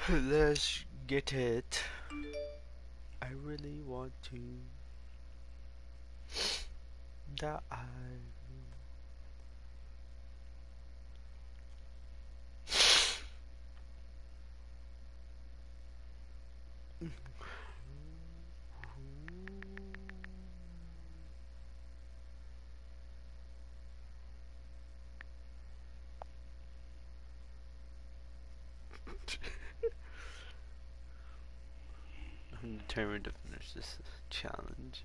Let's get it. I really want to die. I'm determined to finish this challenge.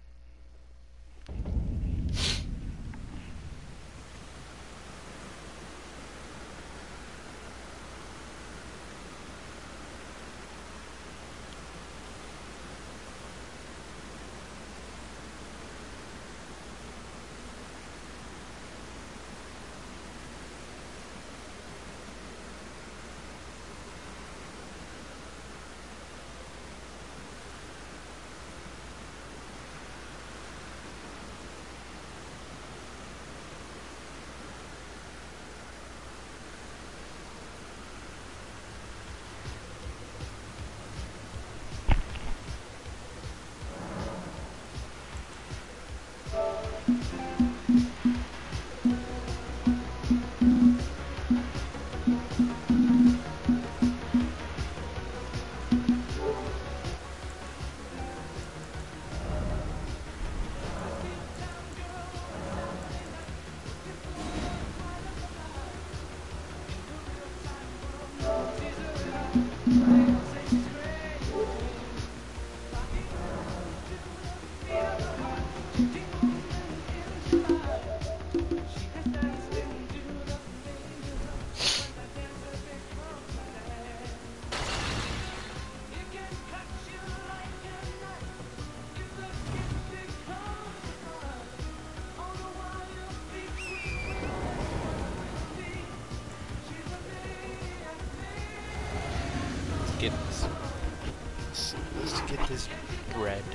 Let's get this bread.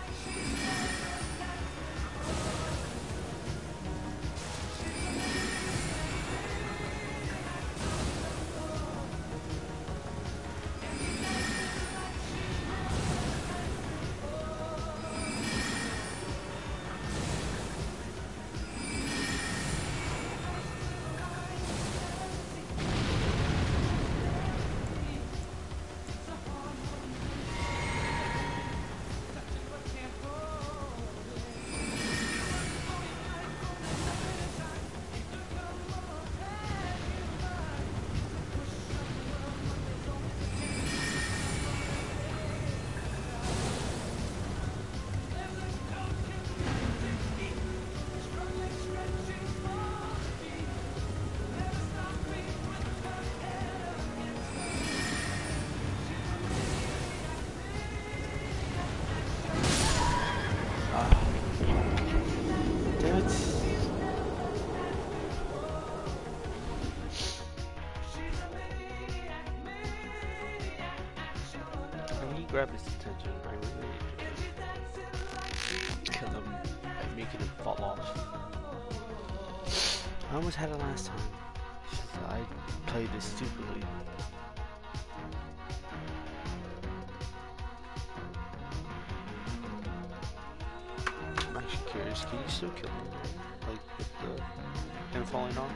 Grab his attention. I really kill him and making him fall off. I almost had it last time. I played this stupidly. I'm actually curious, can you still kill him? Like with him falling off?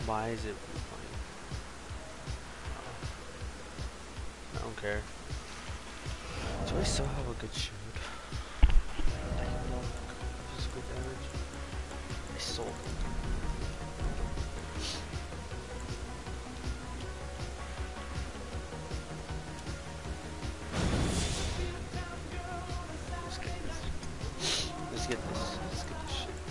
Why is it fine? I don't care. Do I still have a good shield? I don't know. Physical damage. I sold it. Let's get this. Let's get this shit.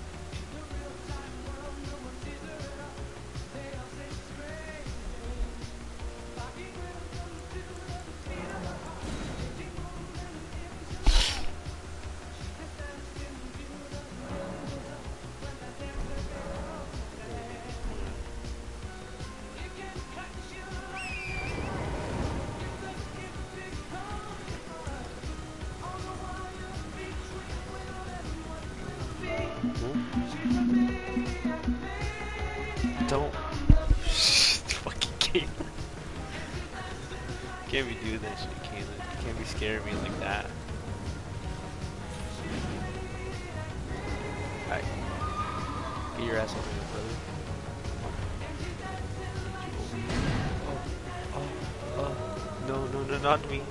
Don't fucking Caitlyn. Can't be doing that shit, Caitlyn. You can't be scaring me like that. Alright. Get your ass over here, brother. No, not me.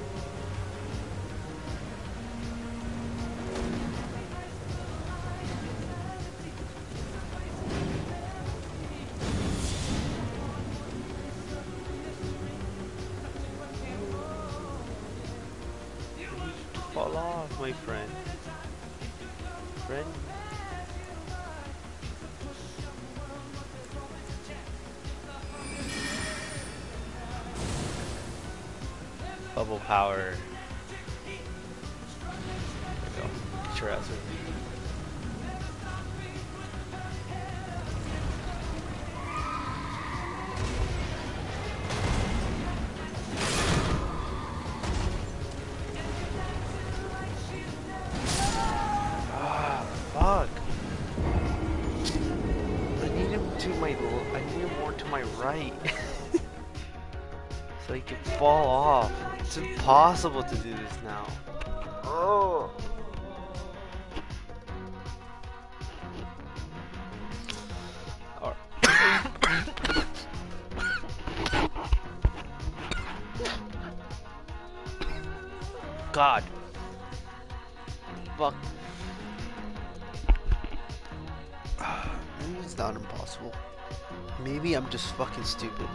Fall off, my friend. Bubble power. There we go. Get your ass over. Fuck. I need him more to my right. So he can fall off. It's impossible to do this now. Oh. God. Fuck. Maybe it's not impossible. Maybe I'm just fucking stupid.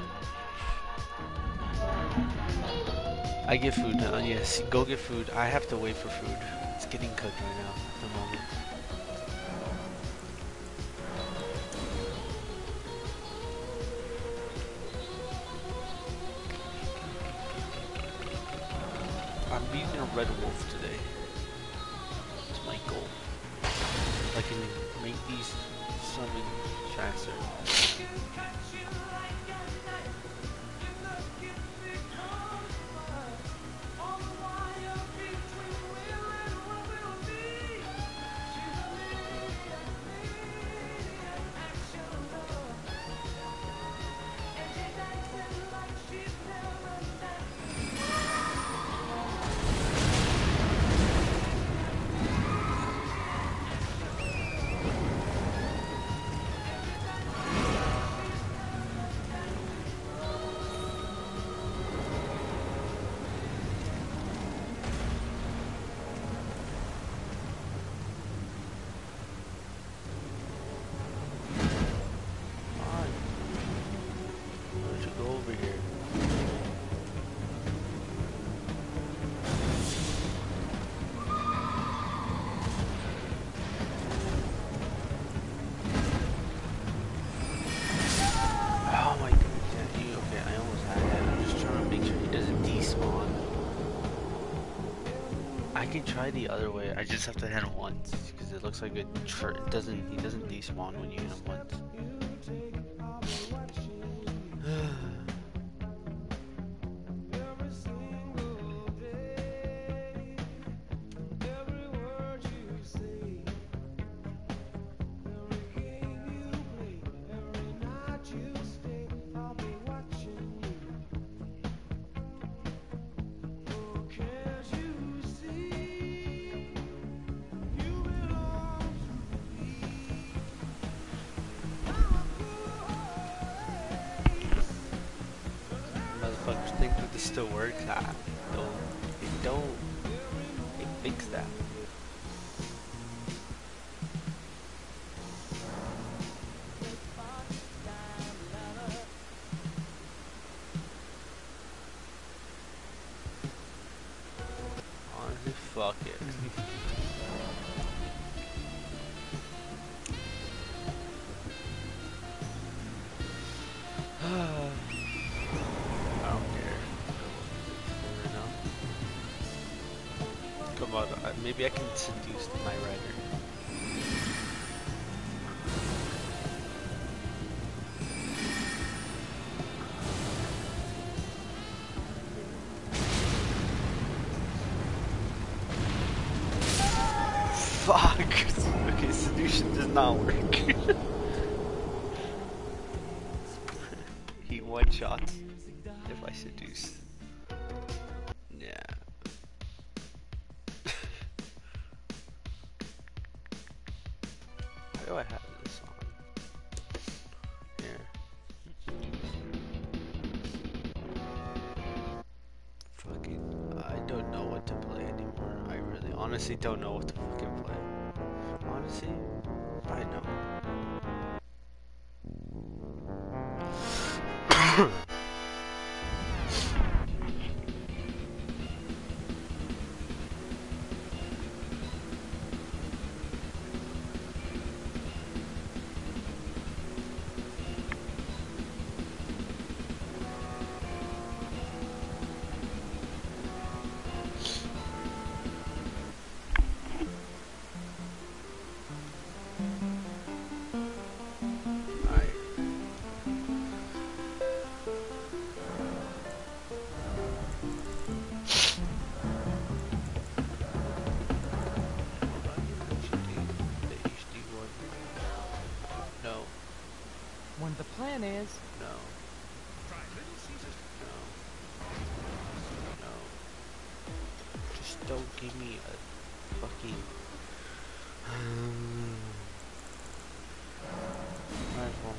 I get food now. Yes, go get food. I have to wait for food. It's getting cooked right now at the moment. I'm being a red wolf today. It's my goal. I can make these summon faster. I can try the other way. I just have to hit him once because it looks like it doesn't. He doesn't despawn when you hit him once. still works. Don't it fix that. Honestly, fuck it. I don't care. Right now. Come on, maybe I can seduce my writer. Fuck! Okay, seduction does not work. He one-shots if I seduce. Yeah. How do I have this on? Here. Fucking, I don't know what to play anymore. I really honestly don't know what to fucking play. Honestly, I know. When the plan is... No. No. Just don't give me a fucking... rifle.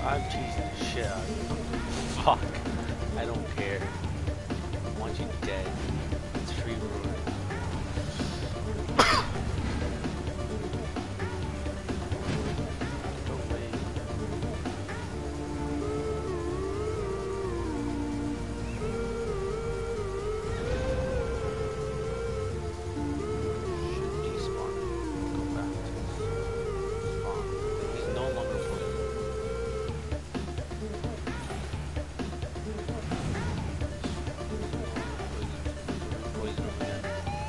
I'm cheesing the shit out of you. Fuck. I don't care. I want you dead. It's free room. Go away. Should despawn. Go back to spawn. He's no longer poison. Poison him again.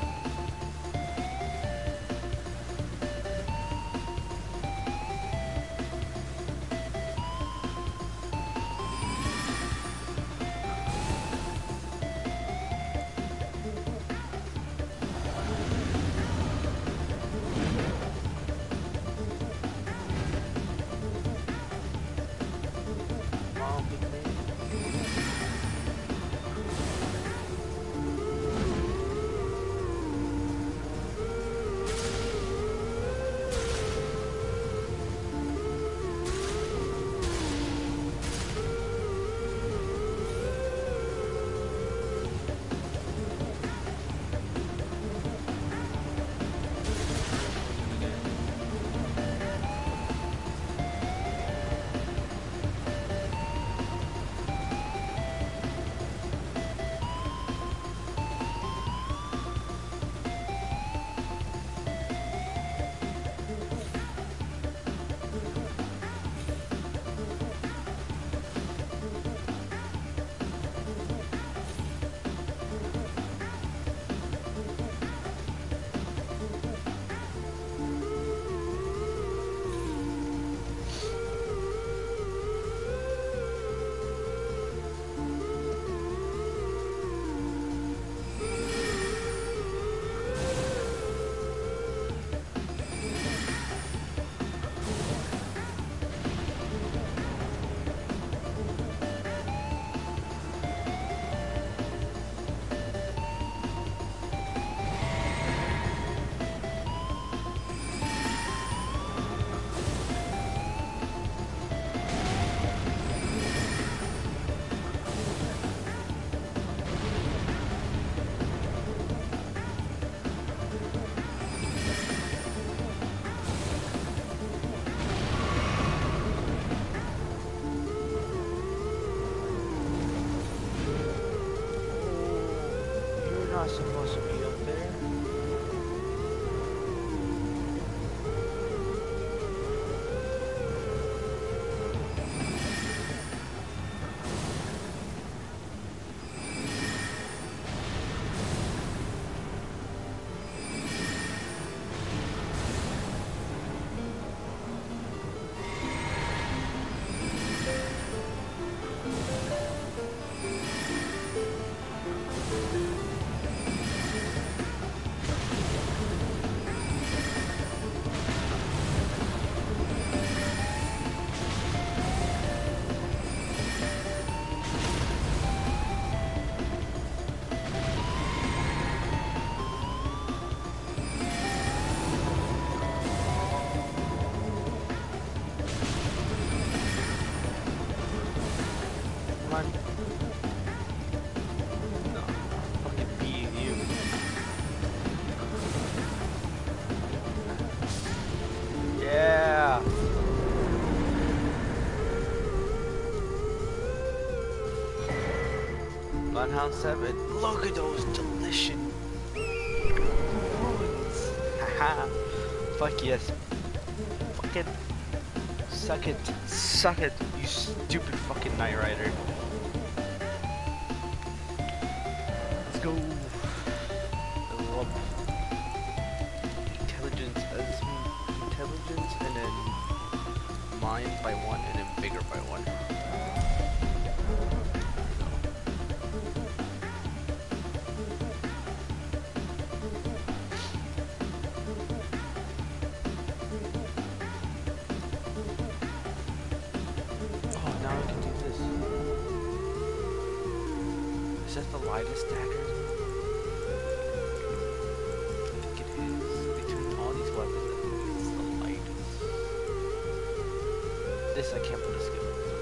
Oh, big man. You're not supposed to be up there. Come on. No, I'm fucking beating you. Yeah. Bloodhound 7. Look at those delicious bones. Haha. Fuck yes. Fucking suck it. Suck it, you stupid fucking Knight Rider. Let's go. I love intelligence as intelligence and then mind by 1 and then bigger by 1. Is that the lightest dagger? I think it is. Between all these weapons, I think it's the lightest. This I can't put a skill.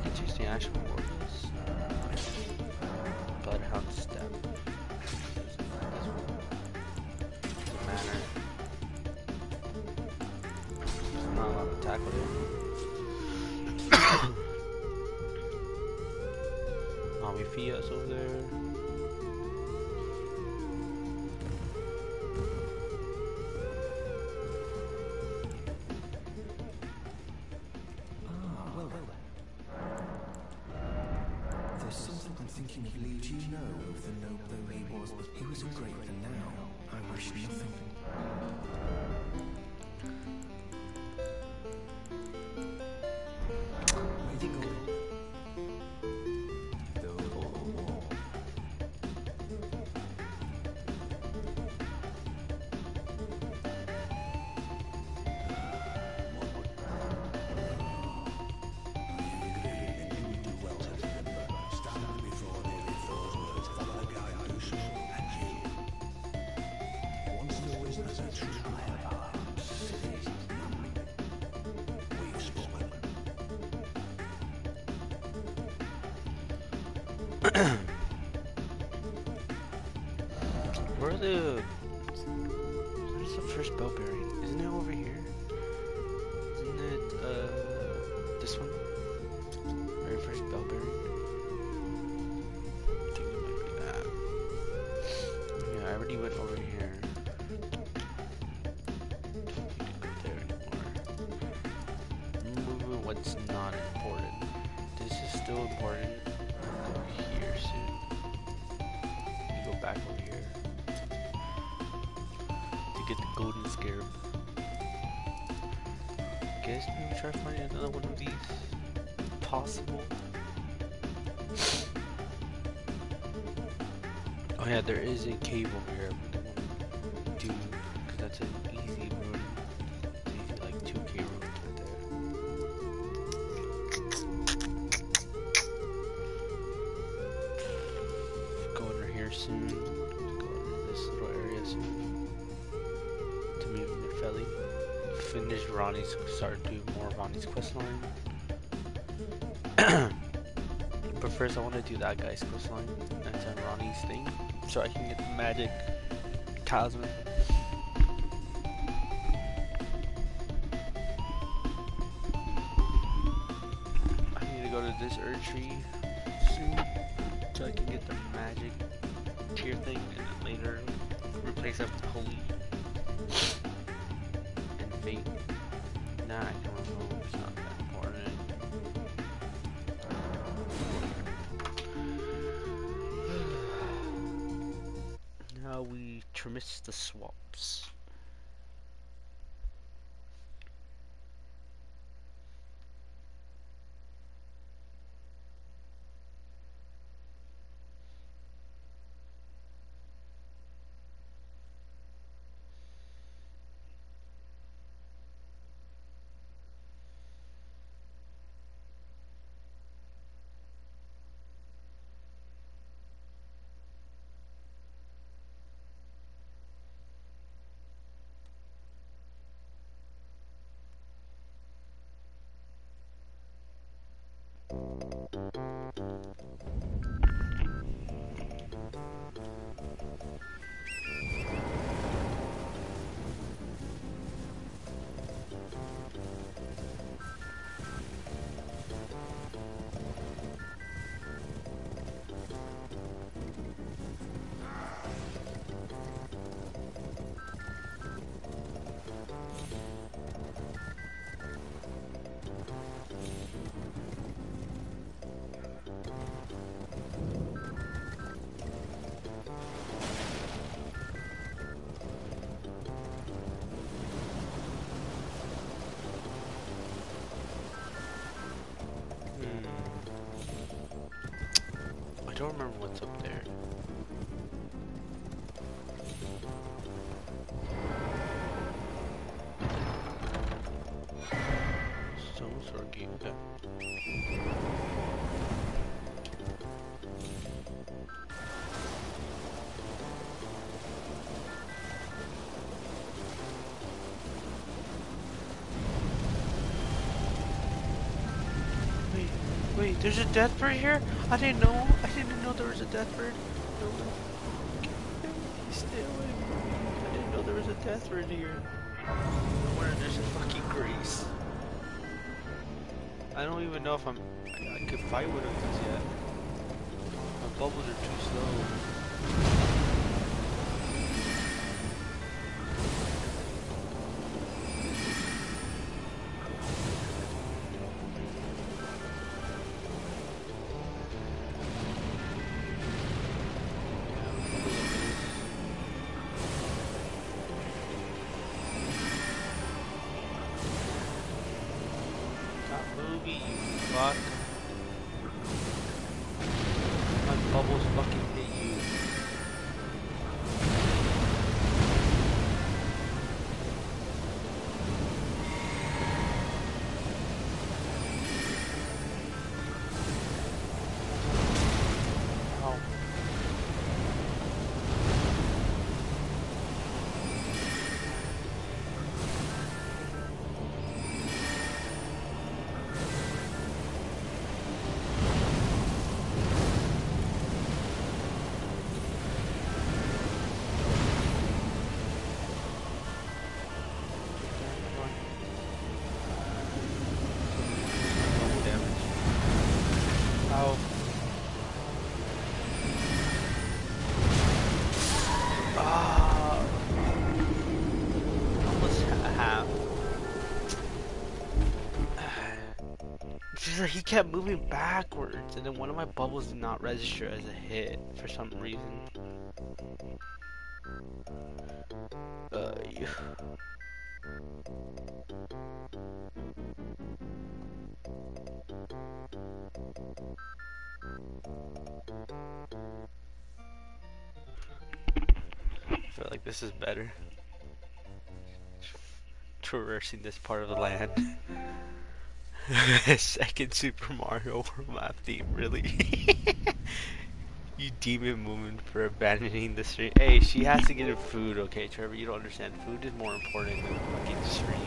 Interesting actual warriors. Bloodhound step. Doesn't matter. I'm not allowed to tackle it. Mommy Fia's over there. There's something I'm thinking of Lee. Do you know of the note though he was? He was a great for now. I wish nothing. Where'd he go? The whole war. Where's the first bell bearing? Isn't it over here? Isn't it this one? Very first bell bearing? I think it might be that. Yeah, I already went over here. Don't need to go there anymore. Moving what's not important. This is still important. I'll go here soon. Go back over here to get the golden scarab. Guess maybe try finding another one of these. Possible. Oh yeah, there is a cave over here. I'm gonna do because that's an easy road. It's easy, like 2K roads right there. Go under here soon. Go into this little area soon. To meet Midfelli. Finish Ronnie's, start doing more of Ronnie's questline. But first I want to do that guy's questline. That's on Ronnie's thing. So I can get the magic talisman. I need to go to this Earth Tree soon. So I can get the magic tier thing and then later replace that with holy and fate. Nah, I don't know, it's not that important. Now we trimmest the swamps. I don't remember what's up there. Some sort of game, okay. Wait. Wait, there's a death bird here? I didn't know. I didn't know there was a death bird. No. Stay away from me. I didn't know there was a death bird here. No wonder there's a fucking grace. I don't even know if I could fight with him just yet. My bubbles are too slow. You fuck. My bubbles fucking hit you. Ow. Ow. Ah, almost half. It's just like he kept moving backwards, and then one of my bubbles did not register as a hit for some reason. Yeah. I feel like this is better. Traversing this part of the land. Second Super Mario map theme, really? You demon woman for abandoning the stream. Hey, she has to get her food, okay, Trevor? You don't understand. Food is more important than fucking stream.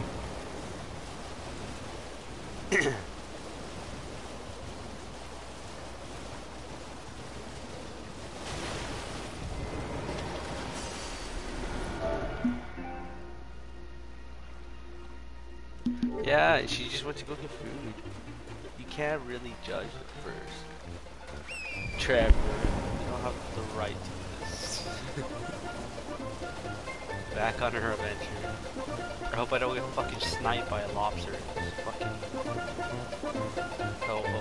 Yeah, she just went to go get food. You can't really judge at first. Trevor, you don't have the right to this. Back on her adventure. I hope I don't get fucking sniped by a lobster. Just fucking ho-ho.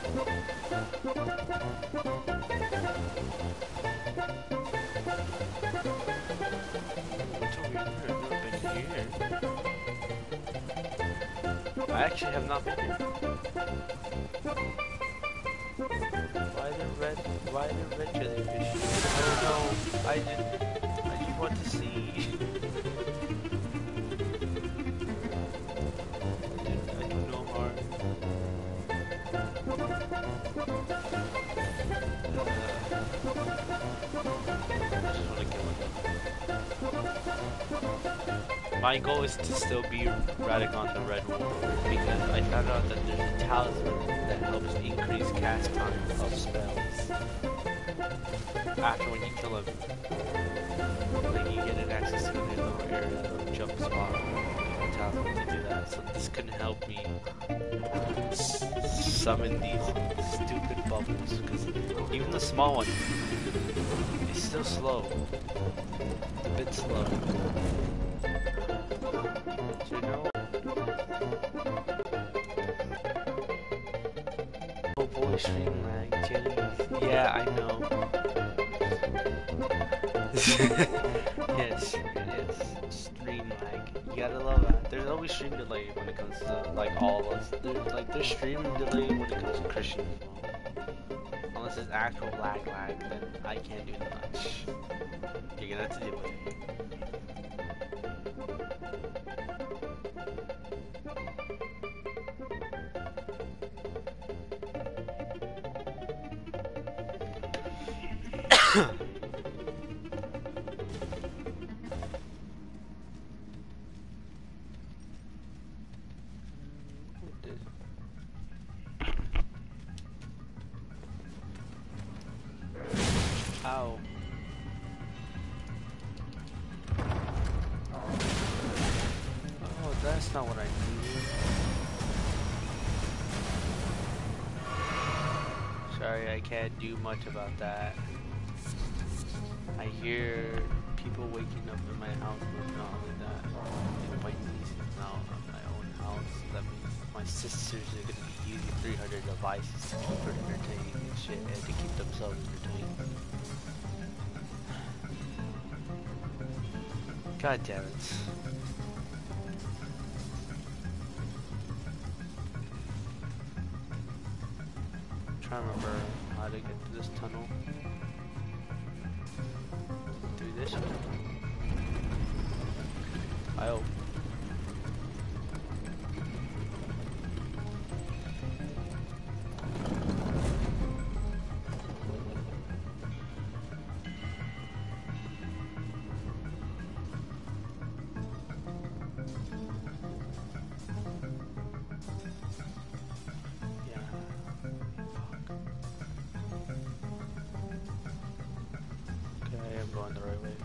What's over here? I've never been here. I actually have not been here. Why the red jellyfish? I don't know. I just want to see. I do no harm. I just want to kill him. My goal is to still be Radagon the Red Wolf, because I found out that there's a talisman that helps increase cast time of spells. After when you kill him, like you get an access to a little area or jump spot, a talisman to do that. So this can help me summon these stupid bubbles, because even the small one is still slow. It's a bit slow. So you know. Oh boy, stream lag, jellies. Yeah, I know. Yes, it is. Stream lag. You gotta love that. There's always stream delay when it comes to like all of us. There's stream delay when it comes to Christian as well. Unless it's actual lag, then I can't do much. You're gonna have to deal with it. That's not what I needed. Sorry, I can't do much about that. I hear people waking up in my house, but not only that, if my niece is now at my own house, that means my sisters are gonna be using 300 devices to keep her entertained and shit, and to keep themselves entertained. God damn it. I'm trying to remember how to get to this tunnel. Through this one. I hope. I'm going the right way.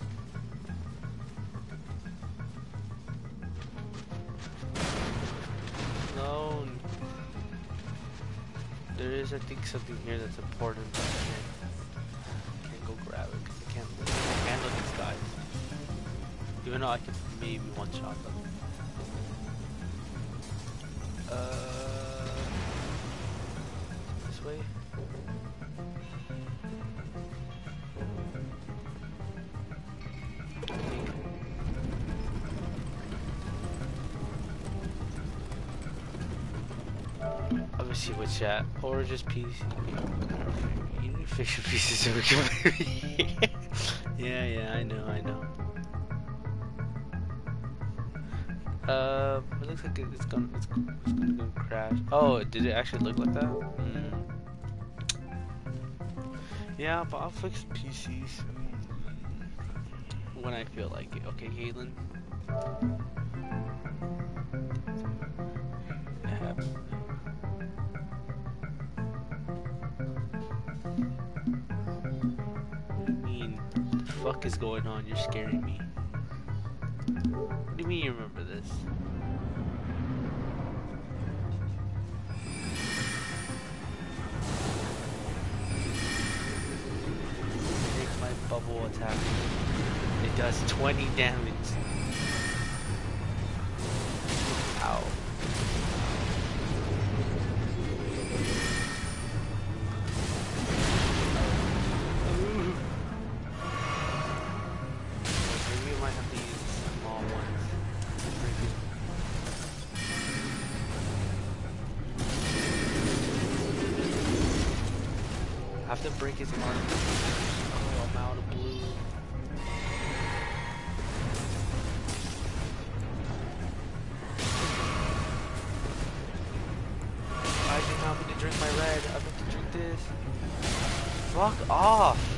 No. There is, I think, something here that's important, but I can't go grab it because I can't handle these guys. Even though I could maybe one-shot them. This way? Let me see what's that. Or just PC. You need to fix your pieces so we can play. Yeah, I know. It looks like it's gonna go crash. Oh, did it actually look like that? Yeah, but I'll fix PCs when I feel like it. Okay, Caitlin. What the fuck is going on? You're scaring me. What do you mean you remember this? Take my bubble attack. It does 20 damage. Ow. I have to break his arm. Oh, I'm out of blue. I did not mean to drink my red. I meant to drink this. Fuck off.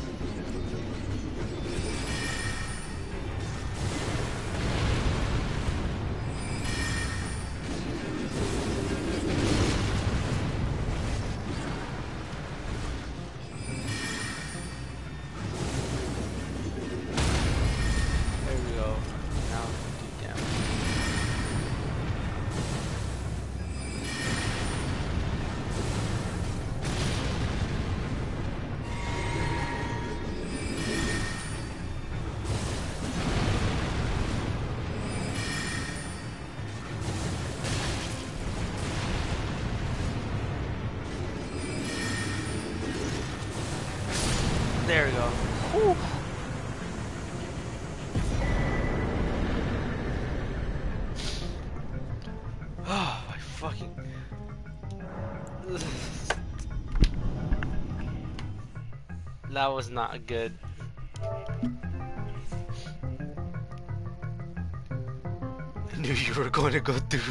There we go. Whew. Oh, I fucking... That was not good. I knew you were going to go through.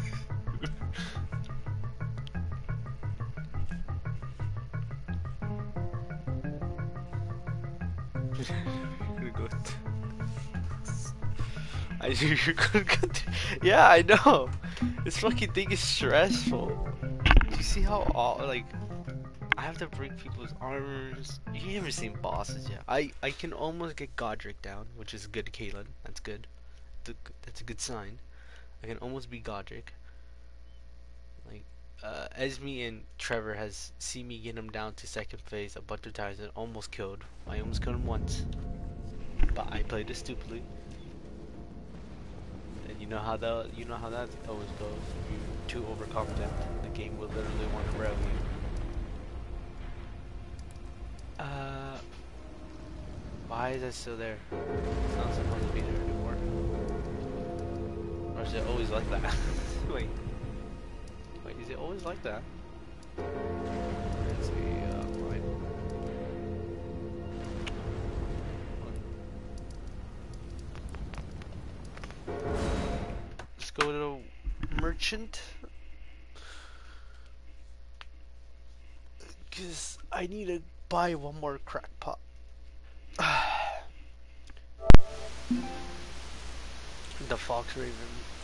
I knew you were gonna go through. Yeah, I know. This fucking thing is stressful. Do you see how all like I have to break people's armors? You haven't seen bosses yet. I can almost get Godric down, which is good, Caitlin. That's good. That's a good sign. I can almost beat Godric. Like, Esme and Trevor has seen me get him down to second phase a bunch of times and almost killed. I almost killed him once, but I played it stupidly. And you know how that always goes. If you're too overconfident, the game will literally want to rail you. Why is that still there? It's not supposed to be there anymore. Or is it always like that? Wait, is it always like that? Let's see, right. Let's go to merchant. Cause I need to buy one more crack pot. The fox raven.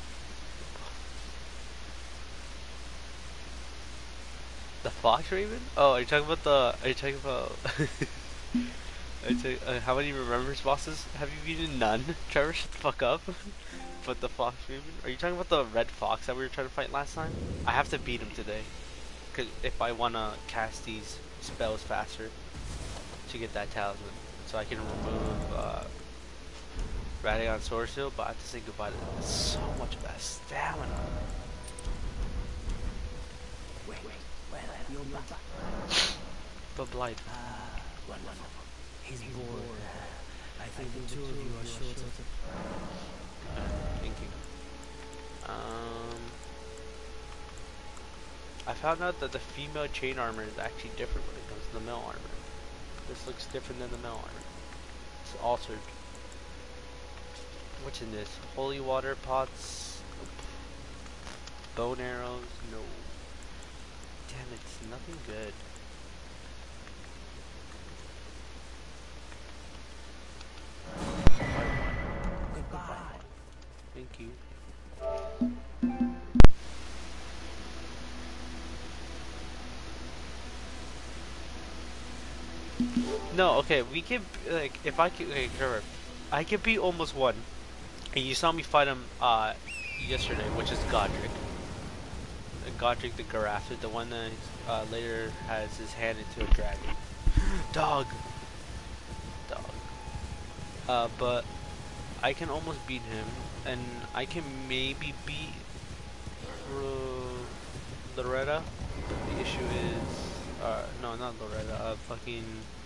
The fox raven? Oh, are you talking about the? Are you talking about? How many remembrance bosses have you beaten? None. Trevor, shut the fuck up. But the fox raven? Are you talking about the red fox that we were trying to fight last time? I have to beat him today. Cause if I wanna cast these spells faster to get that talisman, so I can remove Radion Sword Shield, but I have to say goodbye to them. It's so much of that stamina. Wait, you're back. But Blight. Wonderful. He's bored. I think the two of you are short of... Thank you. I found out that the female chain armor is actually different when it comes to the male armor. This looks different than the male armor. It's altered. What's in this? Holy water pots? Nope. Bone arrows? No. Damn, it's nothing good. Goodbye. Thank you. No, okay, we can, like, if I could, okay, Trevor, I could be almost one. And you saw me fight him, yesterday, which is Godric. Godric the Garafid, the one that, later has his hand into a dragon. Dog! But I can almost beat him, and I can maybe beat Loretta. The issue is, no, not Loretta, fucking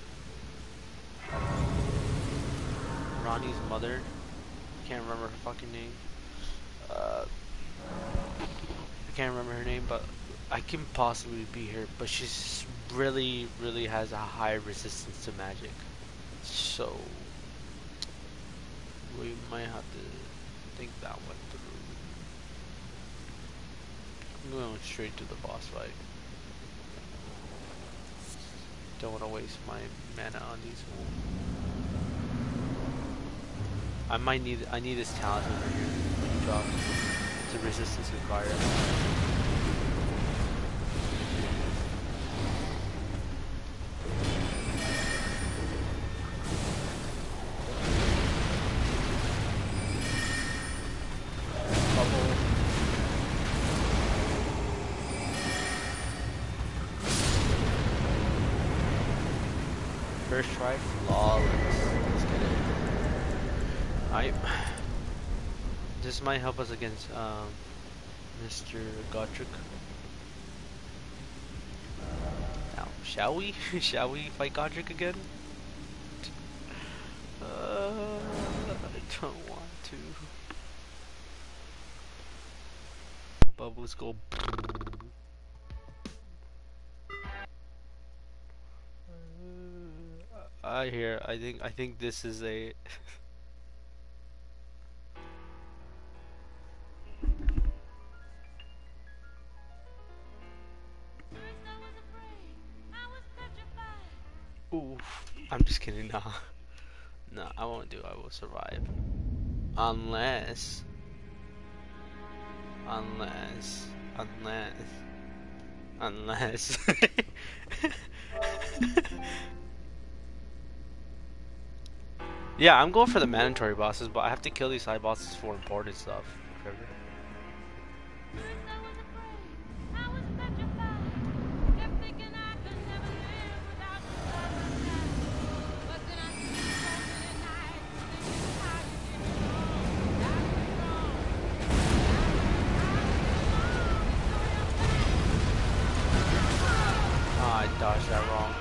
Ronnie's mother. I can't remember her fucking name. I can't remember her name, but I can possibly beat her, but she's really has a high resistance to magic. So we might have to think that one through. I'm going straight to the boss fight. Don't want to waste my mana on these. I need this talisman right here. Drop. It's a resistance to fire. First try, flawless. Let's get it. This might help us against Mr. Godric. Now, shall we? Shall we fight Godric again? I don't want to. Bubbles go. I think this is a. Oof. I'm just kidding. Nah. No, I won't do. I will survive. Unless. Yeah, I'm going for the mandatory bosses, but I have to kill these side bosses for important stuff. Trevor. dodged that wrong.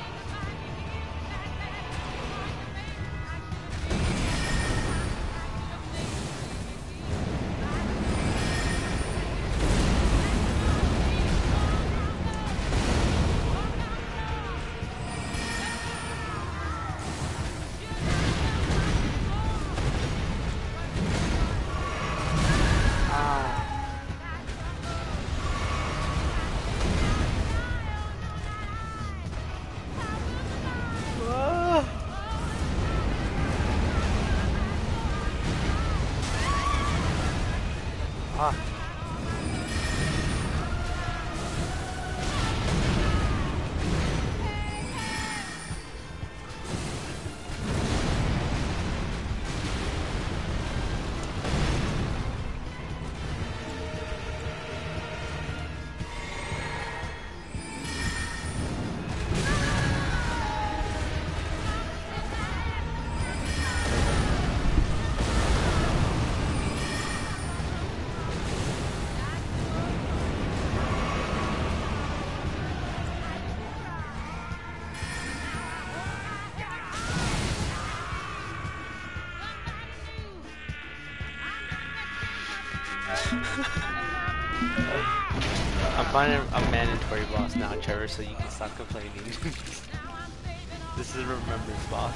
I'm finding a mandatory boss now, Trevor, so you can stop complaining. This is a remembrance boss.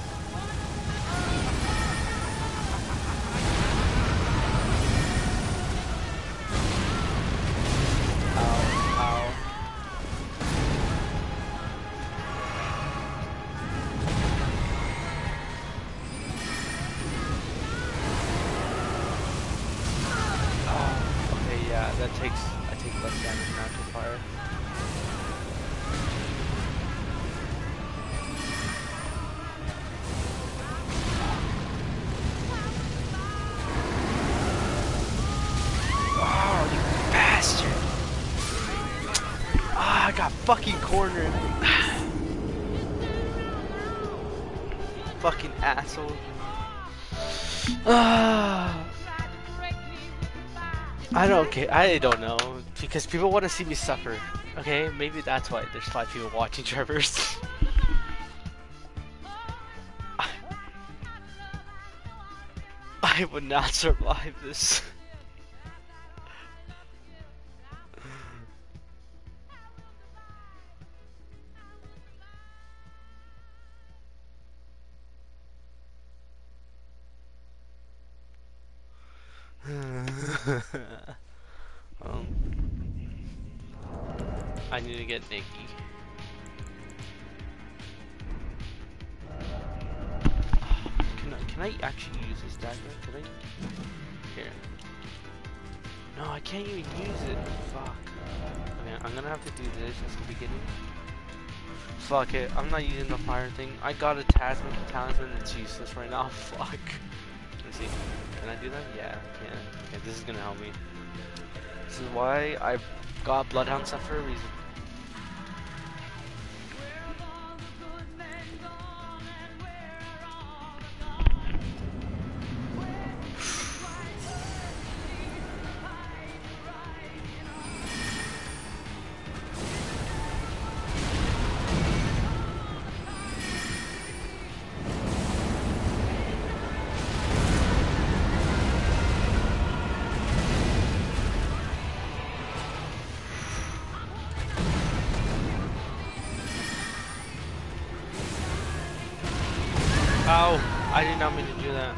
Ow, ow. Oh, okay, yeah, I take less damage now to fire. Oh, you bastard! Ah, I got fucking cornered. Fucking asshole. Ah. I don't know, because people want to see me suffer, okay? Maybe that's why there's 5 people watching Trevor's. I would not survive this. I need to get Nikki. Can I actually use this dagger? Can I? Here. No, I can't even use it. Fuck. Okay, I'm gonna have to do this at the beginning. Fuck it. I'm not using the fire thing. I got a talisman that's useless right now. Fuck. Let's see. Can I do that? Yeah, I can. Okay, this is gonna help me. This is why I got Bloodhound stuff for a reason. Ow! I did not mean to do that.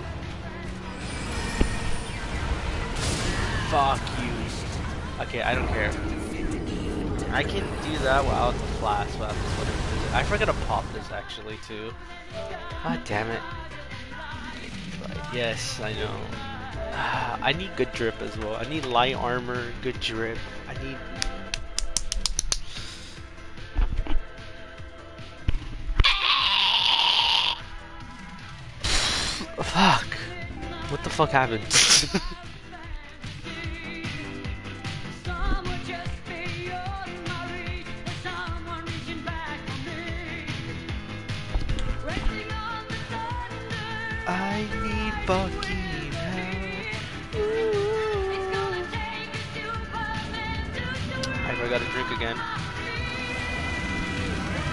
Fuck you. Okay, I don't care. I can do that without the flash, without this whatever. I forgot to pop this actually too. God damn it. But yes, I know. I need good drip as well. I need light armor, good drip. I need. Fuck. What the fuck happened? I need fucking help. I forgot to drink again.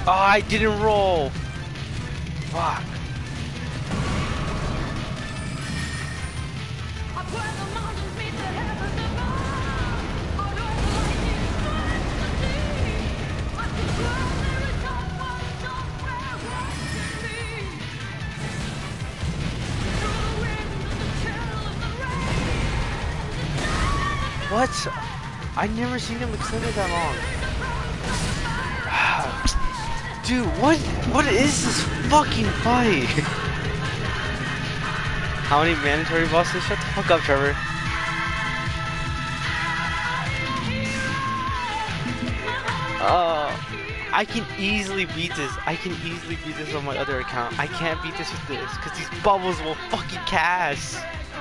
Oh, I didn't roll. Fuck. What? I never seen him extend it that long. Dude, what is this fucking fight? How many mandatory bosses? Shut the fuck up, Trevor. I can easily beat this. I can easily beat this on my other account. I can't beat this with this because these bubbles will fucking cast.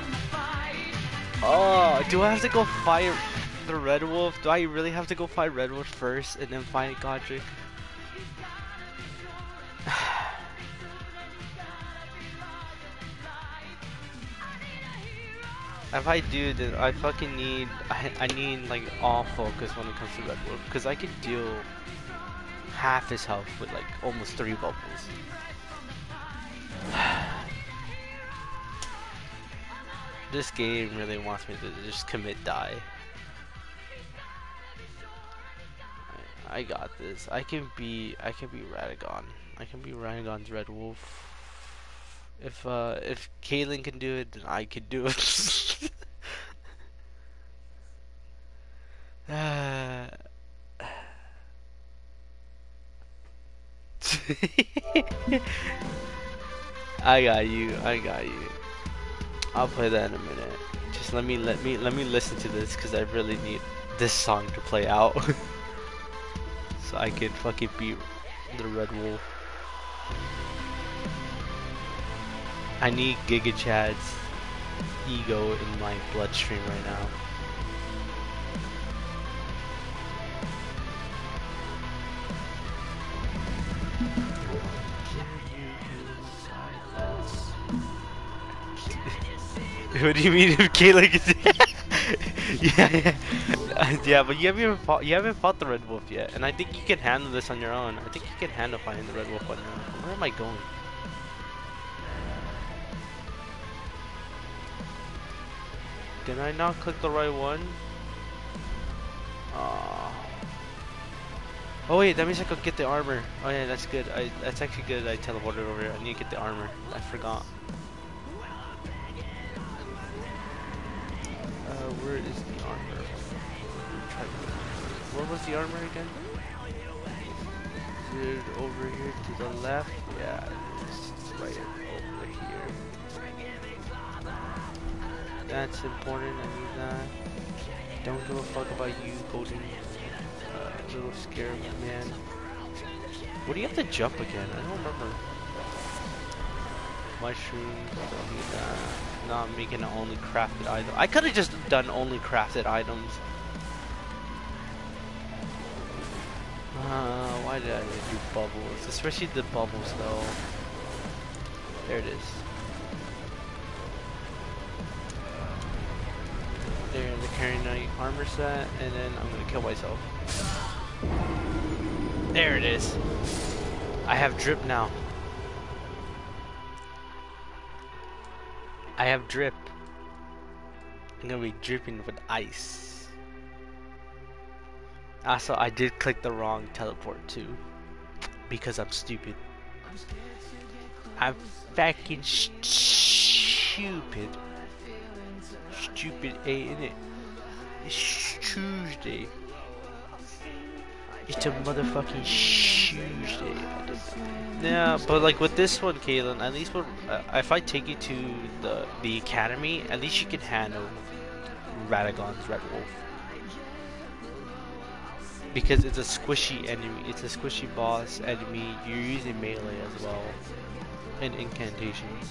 Oh, do I have to go fight the Red Wolf? Do I really have to go fight Red Wolf first and then fight Godric? If I do, then I fucking need, I need like all focus when it comes to Red Wolf, because I could deal half his health with like almost 3 bubbles. This game really wants me to just commit die. I got this. I can be Radagon. I can be Radagon's Red Wolf. If Caitlyn can do it, then I can do it. I got you. I got you. I'll play that in a minute. Just let me listen to this because I really need this song to play out so I can fucking beat the Red Wolf. I need Giga Chad's ego in my bloodstream right now. What do you mean if Kayla gets yeah, but you haven't fought the Red Wolf yet, and I think you can handle this on your own. I think you can handle fighting the Red Wolf on your own. Where am I going? Did I not click the right one? Oh wait, that means I could get the armor. Oh yeah, that's good. That's actually good. I teleported over here. I need to get the armor. I forgot. Where is the armor? Where was the armor again? Is it over here to the left? Yeah, it's right over here. That's important. I need that. Don't give a fuck about you, golden little scared man. What do you have to jump again? I don't remember. Mushrooms, don't need that. Not making an only crafted item. I could have just done only crafted items. Why did I do bubbles? Especially the bubbles though. There it is. There, the Carry Knight armor set, and then I'm gonna kill myself. There it is. I have drip now. I have drip. I'm gonna be dripping with ice. Also, I did click the wrong teleport too, because I'm stupid. I'm fucking stupid. Stupid ain't it? It's Tuesday. It's a motherfucking Tuesday. Yeah, but like with this one, Kaylin, at least if I take you to the academy, at least you can handle Radagon's Red Wolf. Because it's a squishy enemy, it's a squishy boss enemy. You're using melee as well, and incantations.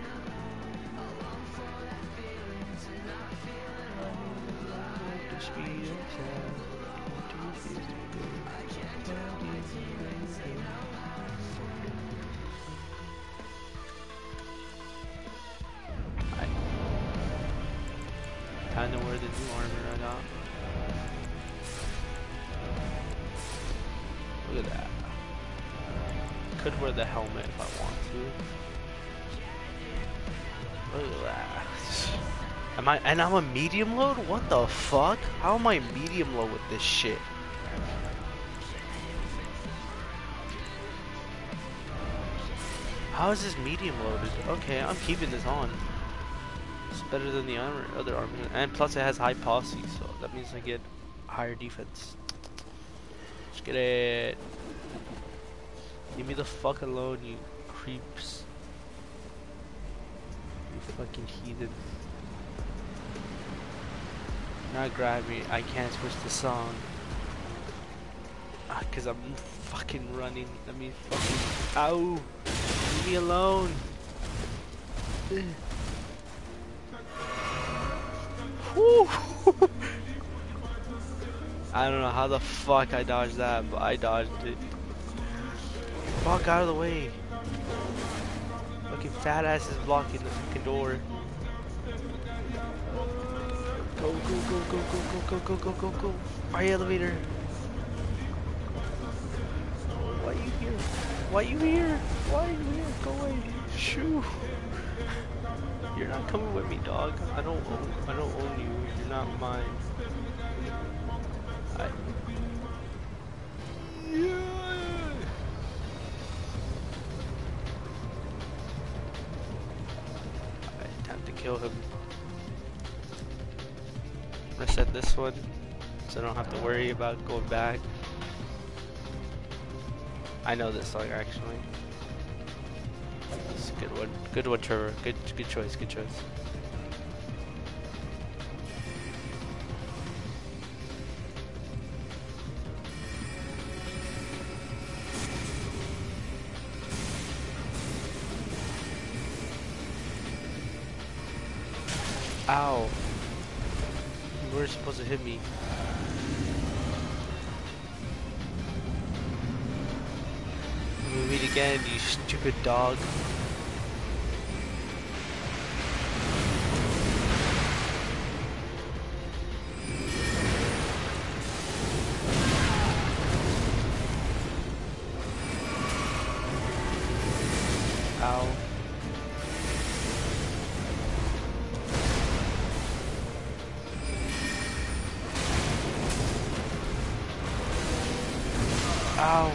Kind of wear the new armor I got. Look at that. could wear the helmet if I want to. Look at that. And I'm a medium load? What the fuck? How am I medium load with this shit? How is this medium loaded? Okay, I'm keeping this on. It's better than the other armor. And plus it has high posse, so that means I get higher defense. Let's get it. Leave me the fuck alone, you creeps. You fucking heathen. Not grab me. I can't switch the song. Cause I'm fucking running. Let me fucking. Ow! Leave me alone. Woo! I don't know how the fuck I dodged that, but I dodged it. Fuck out of the way. Fucking fat ass is blocking the fucking door. Go, go, go, go, go, go, go, go, go, go, go. Fire elevator. Why are you here? Why are you here? Why are you here? Go away. Shoo. You're not coming with me, dog. I don't own you. You're not mine. Alright, time to kill him. Reset this one, so I don't have to worry about going back. I know this song actually. It's a good one. Good one, Trevor. Good choice, good choice. Ow. You weren't supposed to hit me. We meet again, you stupid dog. Ow. Ow.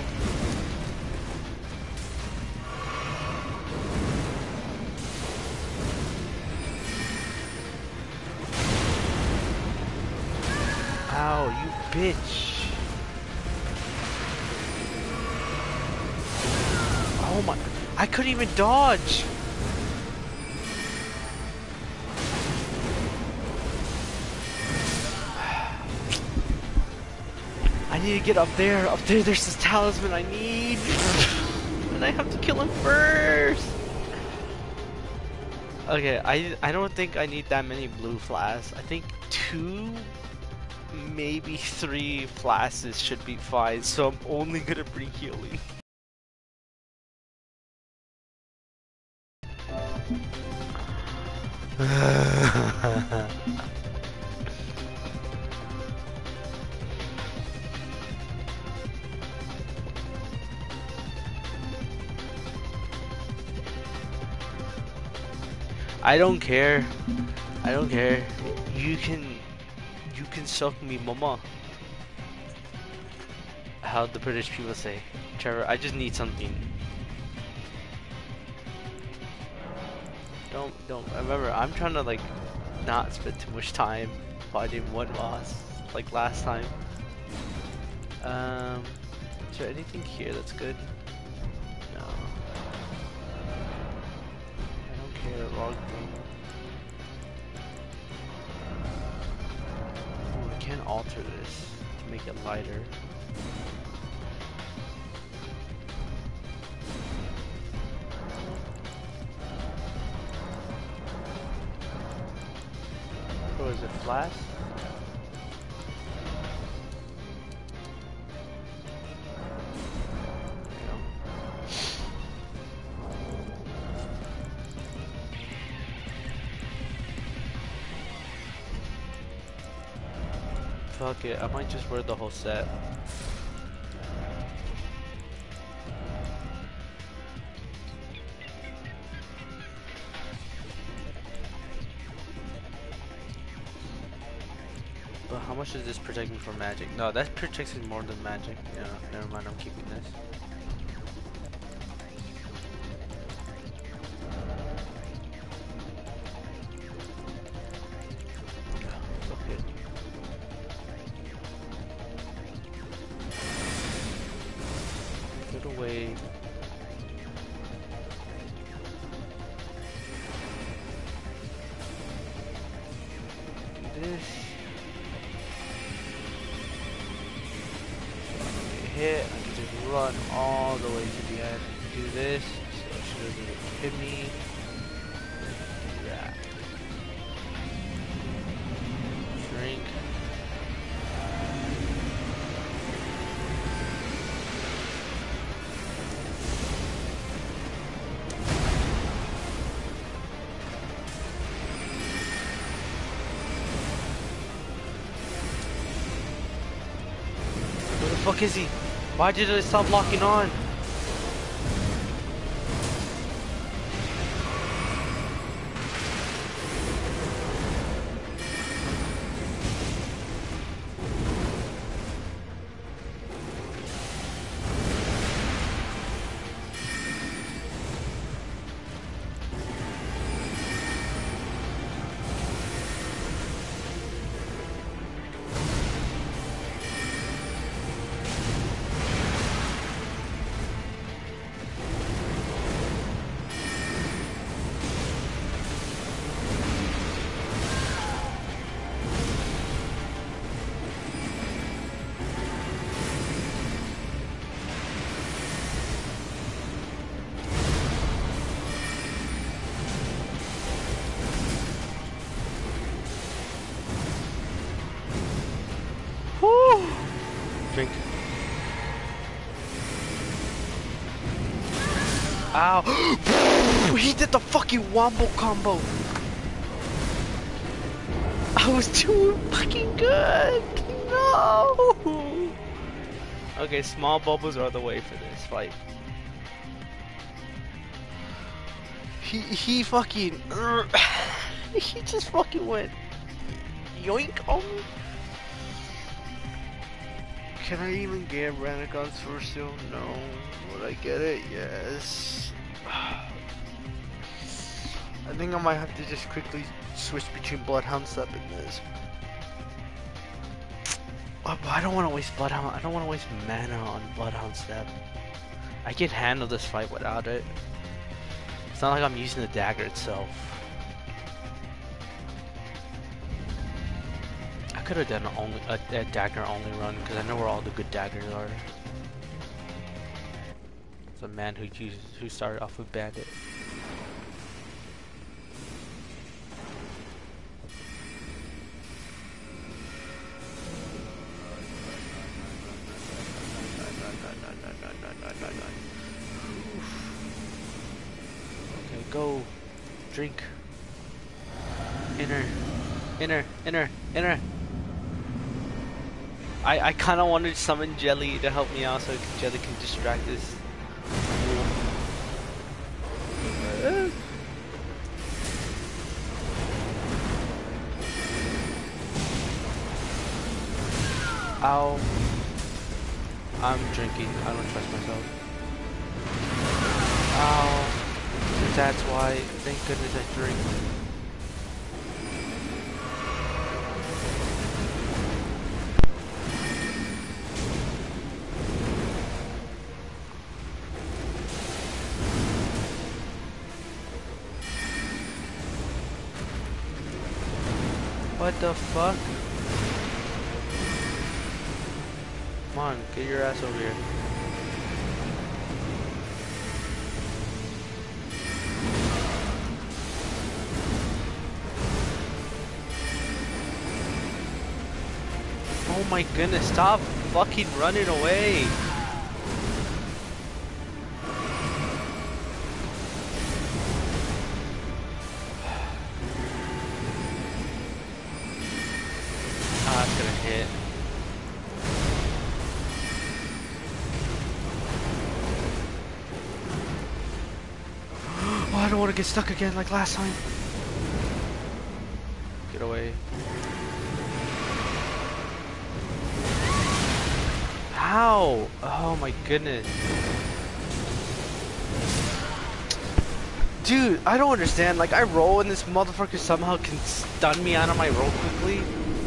Ow, you bitch. Oh my, I couldn't even dodge. I need to get up there. Up there, there's this talisman I need. And I have to kill him first. Okay, I don't think I need that many blue flasks. I think 2, maybe 3 flasks should be fine. So I'm only gonna bring healing. I don't care. I don't care. You can suck me, mama. How the British people say. Trevor, I just need something. Don't. Remember, I'm trying to like not spend too much time fighting one boss like last time. Is there anything here that's good? No. I don't care. Log thing. Oh, I can alter this to make it lighter. Oh, is it flash? Fuck it, I might just wear the whole set. But how much does this protect me from magic? No, that protects me more than magic. Yeah, never mind, I'm keeping this. Fuck it. Get away. Do this. Hit, I can just run all the way to the end. Do this, so she doesn't hit me. Do that. Drink. Where the fuck is he? Why did it stop locking on? Drink. Ow! He did the fucking wombo combo! I was too fucking good! No! Okay, small bubbles are the way for this fight. He fucking... he just fucking went... yoink on me? Can I even get Renegons first still? No. Would I get it? Yes. I think I might have to just quickly switch between Bloodhound Step and this. Oh, but I don't want to waste Bloodhound. I don't want to waste mana on Bloodhound Step. I can handle this fight without it. It's not like I'm using the dagger itself. I could have done a dagger only run because I know where all the good daggers are. It's a man who started off with bandit. Okay, go, drink. Inner. I kind of wanted to summon Jelly to help me out so Jelly can distract this. Ow. I'm drinking. I don't trust myself. Ow. That's why. Thank goodness I drink. What the fuck? Come on, get your ass over here. Oh my goodness, stop fucking running away. That's gonna hit. Oh, I don't want to get stuck again like last time. Get away. How? Oh my goodness. Dude, I don't understand. Like, I roll and this motherfucker somehow can stun me out of my roll quickly.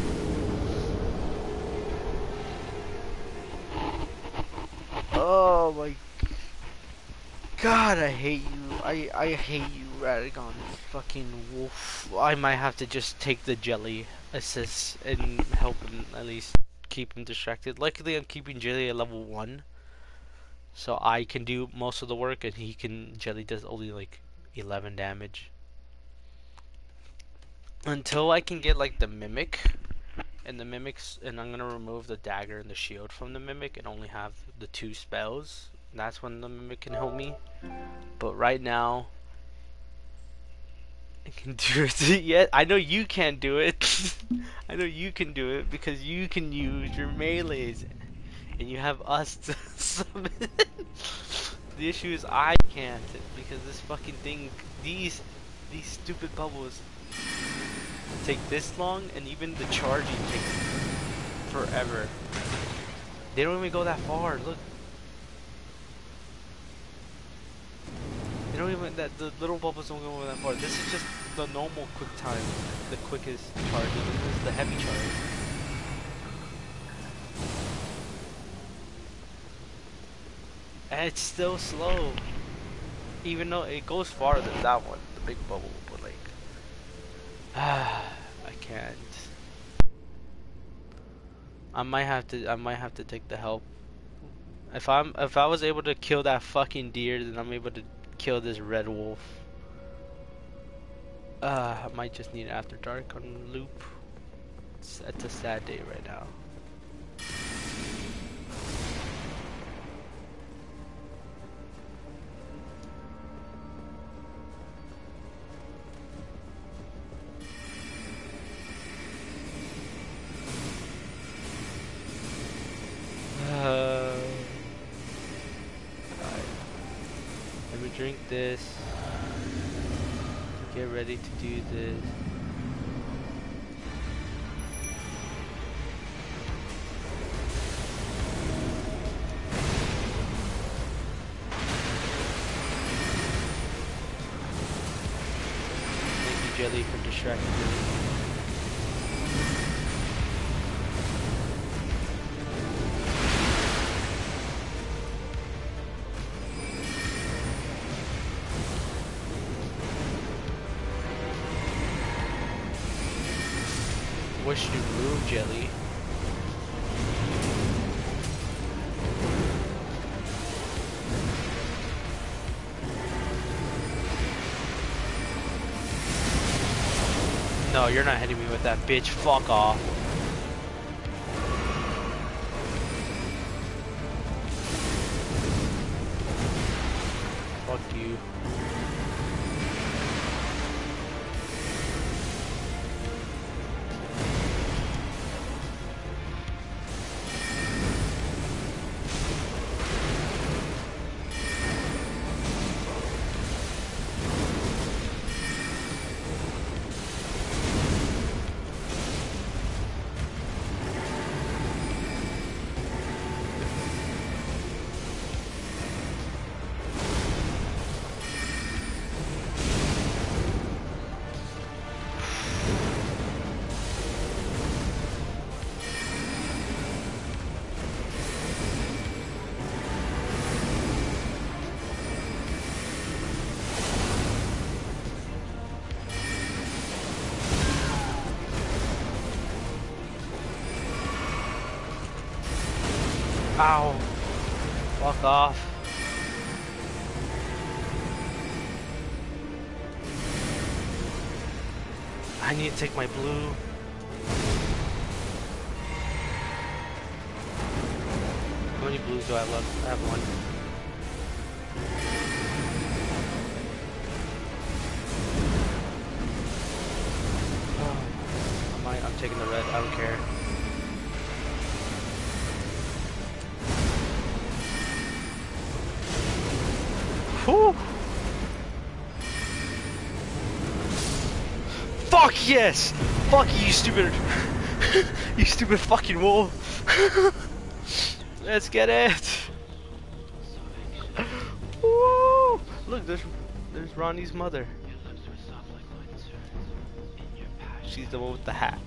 Oh my god, I hate you. I hate you, Radagon. Fucking wolf. I might have to just take the jelly assist and help him at least keep him distracted. Luckily, I'm keeping jelly at level 1. So I can do most of the work and he can, jelly does only like 11 damage. Until I can get like the mimic. And the mimics, and I'm gonna remove the dagger and the shield from the mimic and only have the 2 spells. That's when the mimic can help me. But right now, I can do it yet. I know you can't do it. I know you can do it because you can use your melees, and you have us to summon. The issue is I can't because this fucking thing, these stupid bubbles take this long, and even the charging takes forever. They don't even go that far. Look. They don't even, the little bubbles don't go that far. This is just the normal quick time, the quickest charge. This is the heavy charge. And it's still slow, even though it goes farther than that one, the big bubble. But like, I can't. I might have to take the help. If I was able to kill that fucking deer, then I'm able to kill this red wolf. I might just need After Dark on loop. It's a sad day right now. Let me drink this. Get ready to do this. Thank you, Jelly, for distracting me. Wish you move, Jelly. No, you're not hitting me with that, bitch. Fuck off. Fuck you. Ow. Fuck off. I need to take my blue. How many blues do I have left? I have one. Oh, I'm taking the red. I don't care. Whew. Fuck yes! Fuck you, stupid, you stupid fucking wolf. Let's get it. Woo! Look, there's Ronnie's mother. She's the one with the hat.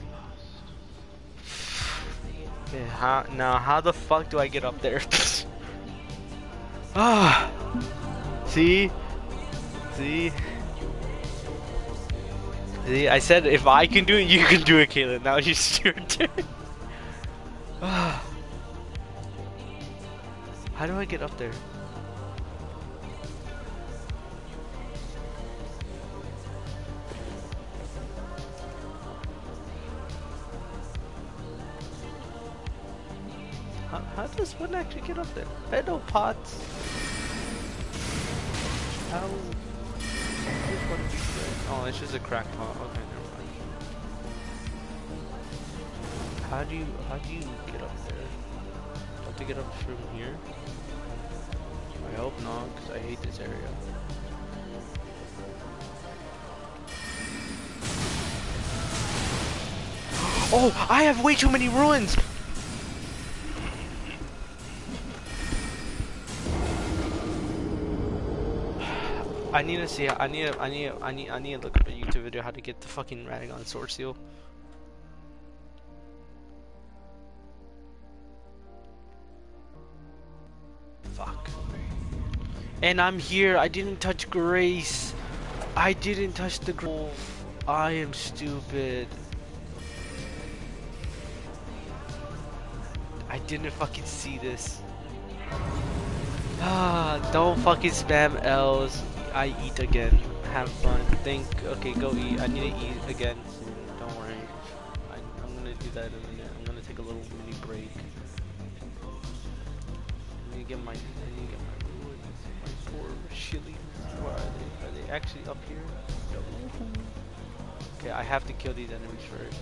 Yeah, now how the fuck do I get up there? Ah, see, see. I said if I can do it, you can do it, Caitlin. Now it's your turn. Ah. How do I get up there? How does one actually get up there? Hello, pots. How? Which one is it? Oh, it's just a crack pot. Okay, never mind. How do you get up there? Do I have to get up from here? I hope not, because I hate this area. Oh, I have way too many ruins. I need to see. I need to look up a YouTube video how to get the fucking Radagon sword seal. Fuck. And I'm here. I didn't touch Grace. I didn't touch the goal. I am stupid. I didn't fucking see this. Ah, don't fucking spam L's. I eat again. Have fun. Okay, go eat. I need to eat again soon. Don't worry. I'm gonna do that in a minute. I'm gonna take a little mini break. I need to get my poor chili. Where are they? Are they actually up here? Okay, I have to kill these enemies first.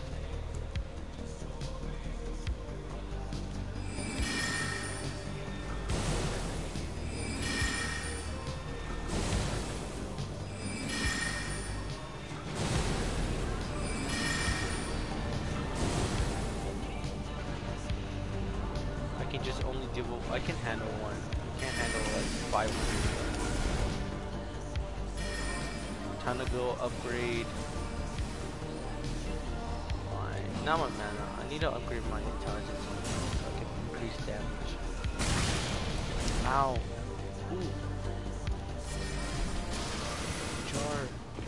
I can handle one. I can't handle like 500. Time to go upgrade not my mana. I need to upgrade my intelligence so I can increase damage. Ow. Ooh. Jar.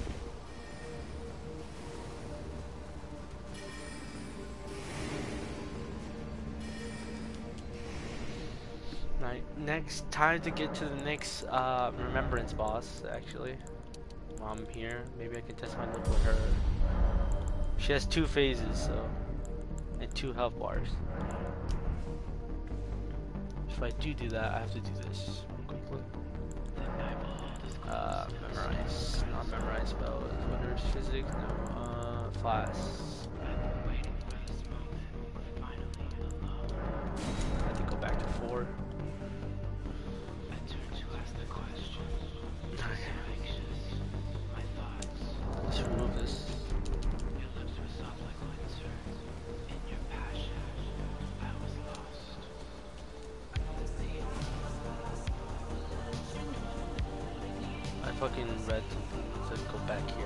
Next, time to get to the next remembrance boss, actually. While I'm here, maybe I can test my luck with her. She has 2 phases, so, and 2 health bars. If I do that, I have to do this quickly. Memorize, not memorize spells. What is physics? No, class. I have to go back to 4. Let's remove this. I fucking read something that said go back here.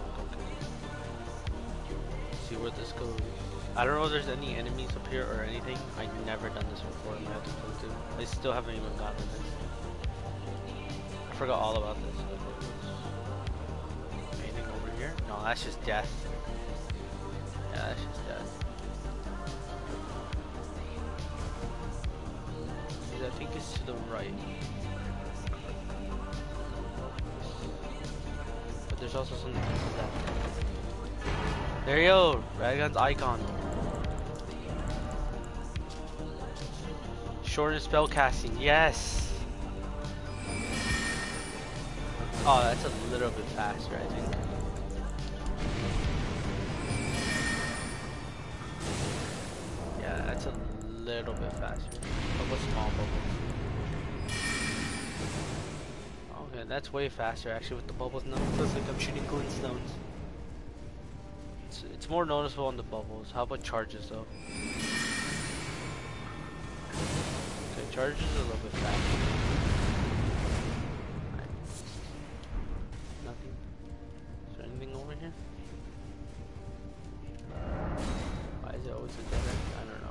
See where this goes. I don't know if there's any enemies up here or anything. I've never done this before. I have to go to. I still haven't even gotten this. I forgot all about this. Anything over here? No, that's just death. Yeah, that's just death. I think it's to the right. But there's also something to the left. There you go, Radagon's icon. Shorten spell casting, yes! Oh, that's a little bit faster, I think. Yeah, that's a little bit faster. But small bubbles. Okay, that's way faster actually with the bubbles now. It looks like I'm shooting glintstones. It's more noticeable on the bubbles. How about charges though? charges a little bit faster. Nothing. Is there anything over here? Why is it always a dead end? I don't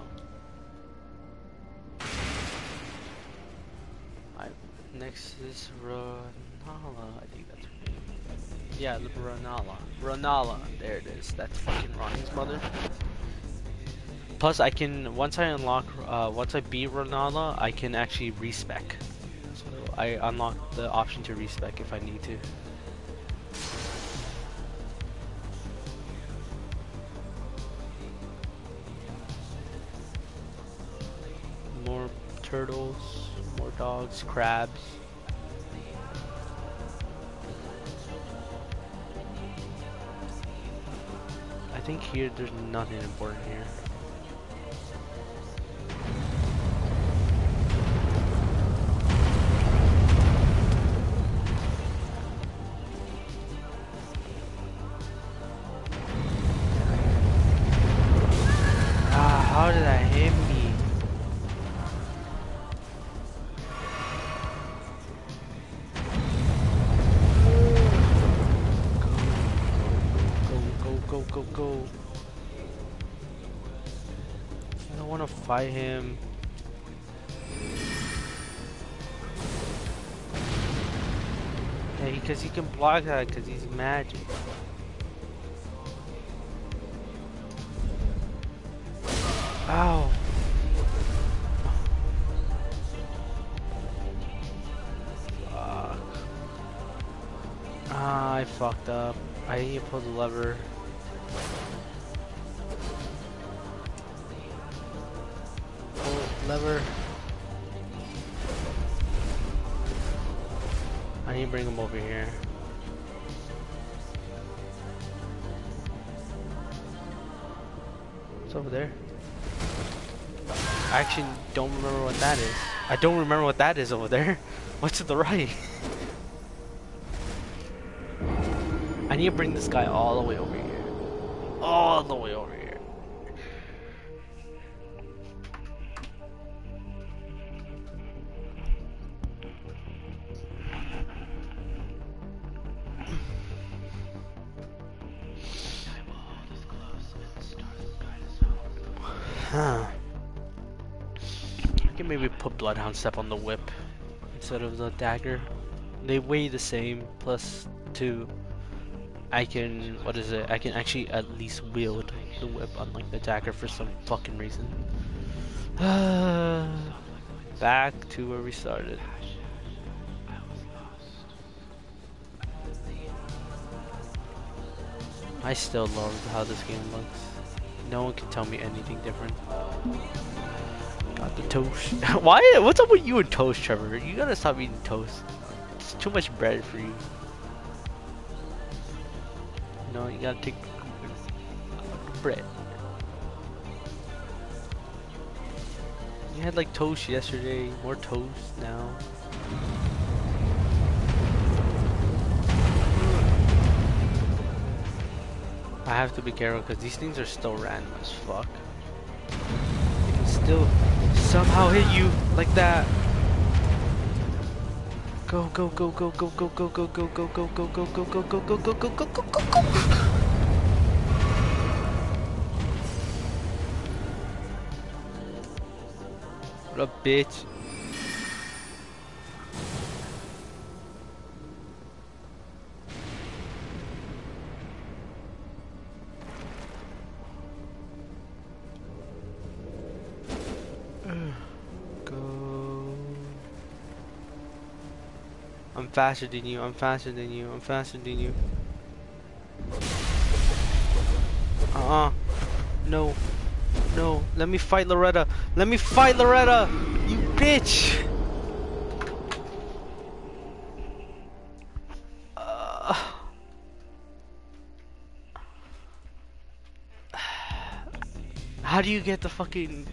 know. Next is Ranala. I think that's her name. Yeah, Ranala. Ranala. There it is. That's fucking Ronnie's mother. Plus, I can once I beat Ranala, I can actually respec. So I unlock the option to respec if I need to. More turtles, more dogs, crabs. I think here there's nothing important here. How did that hit me? Go. I don't want to fight him. Yeah, because he can block that because he's magic. Ow. Fuck. Ah, I fucked up. I need to pull the lever. Pull lever. I need to bring him over here. It's over there. I actually don't remember what that is. I don't remember what that is over there. What's to the right? I need to bring this guy all the way over here. All the way over here. Huh. I can maybe put Bloodhound Step on the whip instead of the dagger. They weigh the same, plus 2. I can, what is it? I can actually at least wield the whip unlike the dagger for some fucking reason. Back to where we started. I still love how this game looks. No one can tell me anything different. Got the toast. Why? What's up with you and toast, Trevor? You gotta stop eating toast. It's too much bread for you. No, you gotta take bread. You had like toast yesterday, more toast now. I have to be careful because these things are still random as fuck. They can still somehow hit you like that. Go. What up, bitch? Go. I'm faster than you. No. Let me fight Loretta. You bitch. How do you get the fucking...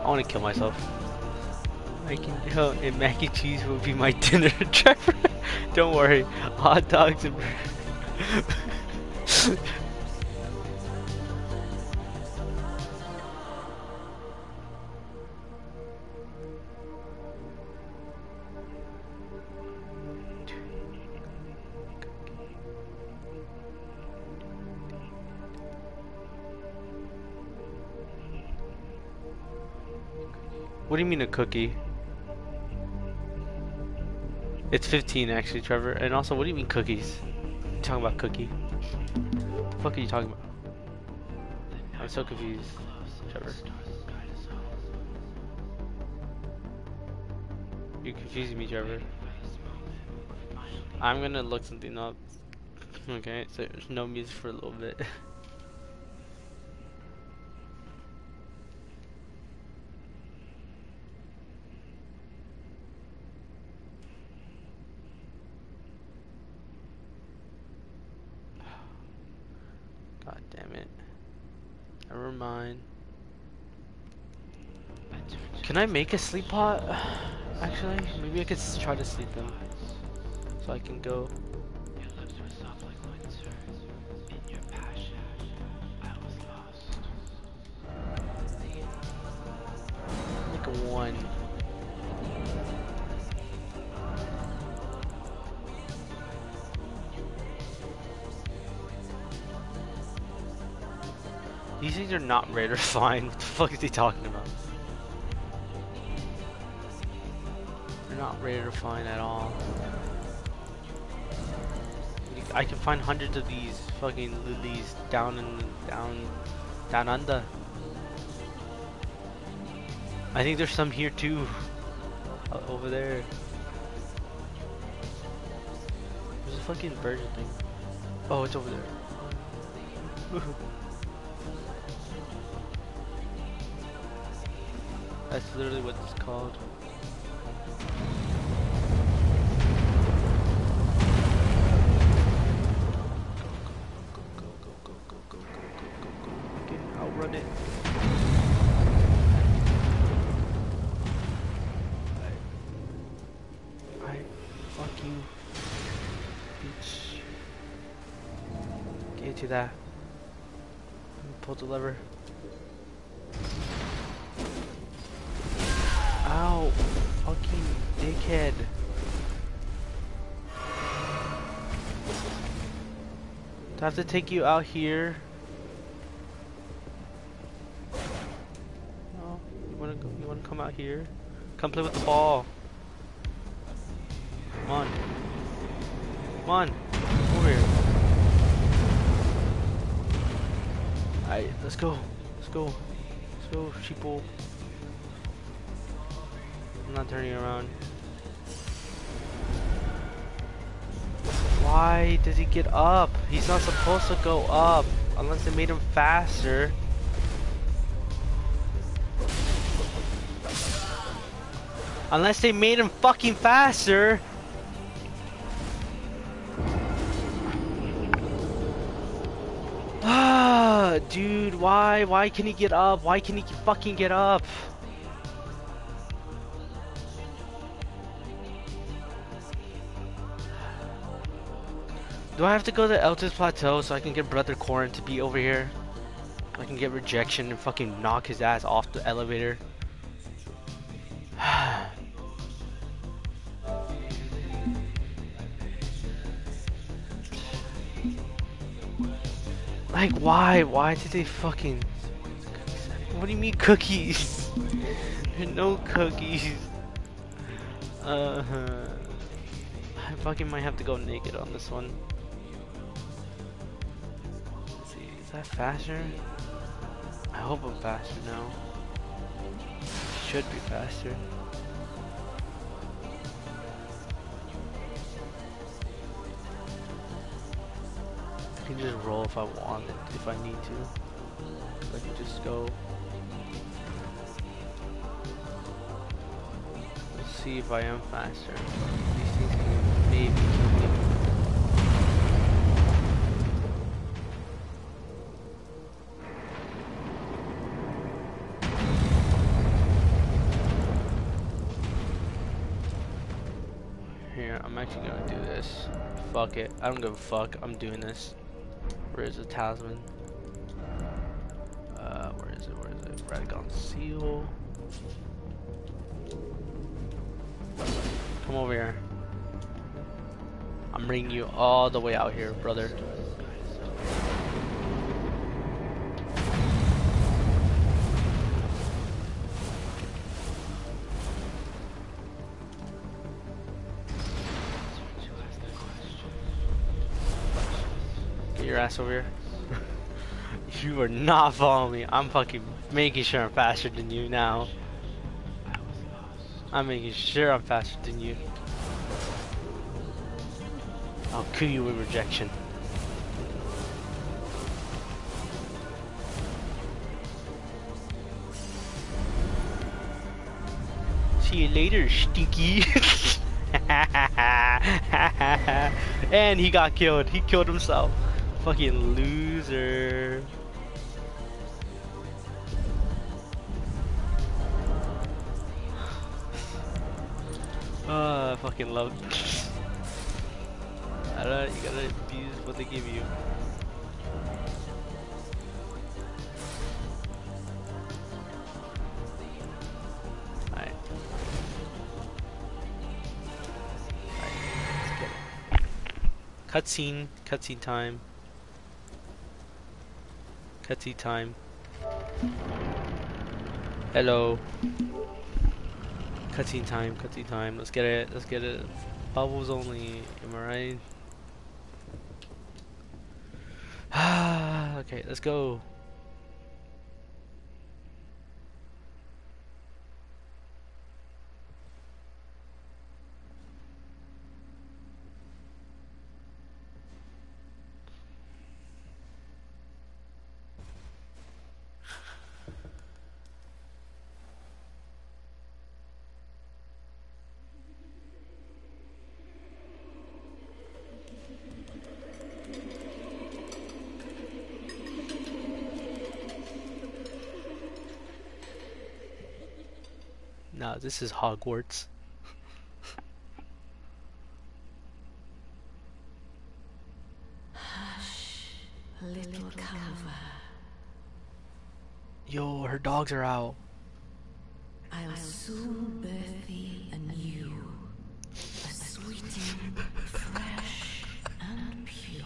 want to kill myself. And mac and cheese will be my dinner, Trevor. Don't worry, hot dogs and. What do you mean a cookie? It's 15 actually, Trevor. And also, what do you mean cookies? You talking about cookie? What the fuck are you talking about? I'm so confused, Trevor. You're confusing me, Trevor. I'm gonna look something up. Okay, so there's no music for a little bit. God damn it. Never mind. Can I make a sleep pot? Actually, maybe I could try to sleep them. So I can go. Make a one. These things are not rare or fine. What the fuck is he talking about? They're not rare or fine at all. I can find hundreds of these fucking lilies down under. I think there's some here too. Over there. There's a fucking virgin thing. Oh, it's over there. That's literally what it's called. Okay, I'll run it. I fuck you, bitch. Get to that. Pull the lever. Ow, fucking dickhead. Do I have to take you out here? No, you wanna go? You wanna come out here? Come play with the ball. Come on. Come on. Over here. Alright, let's go. Let's go. Let's go, sheeple. I'm not turning around. Why does he get up? He's not supposed to go up unless they made him faster. Unless they made him fucking faster. Ah, dude, why? Why can he get up? Why can he fucking get up? Do I have to go to Elton's Plateau so I can get Brother Corin to be over here? I can get rejection and fucking knock his ass off the elevator. Like, why? Why did they fucking... What do you mean cookies? There's no cookies. I fucking might have to go naked on this one. Let's see, is that faster? I hope I'm faster now. Should be faster. I can just roll if I want it, if I need to. I can just go. Let's see if I am faster. These things can maybe kill me. this. Fuck it. I don't give a fuck. I'm doing this. Where is the talisman? Where is it? Where is it? Radagon seal. Come over here. I'm bringing you all the way out here, brother. Get your ass over here. You are not following me. I'm fucking making sure I'm faster than you now. I'm making sure I'm faster than you. I'll kill you with rejection. See you later, stinky. And he got killed. He killed himself. Fucking loser. I fucking love it. I don't know, you gotta abuse what they give you. Alright. Let's get it. Cutscene. Cutscene time. Cutscene time. Hello. Cutscene time, cutscene time. Let's get it, let's get it. Bubbles only, am I right? Okay, let's go. No, this is Hogwarts. Hush, little Calva. Yo, her dogs are out. I'll soon birth thee anew, a sweeting, fresh and pure.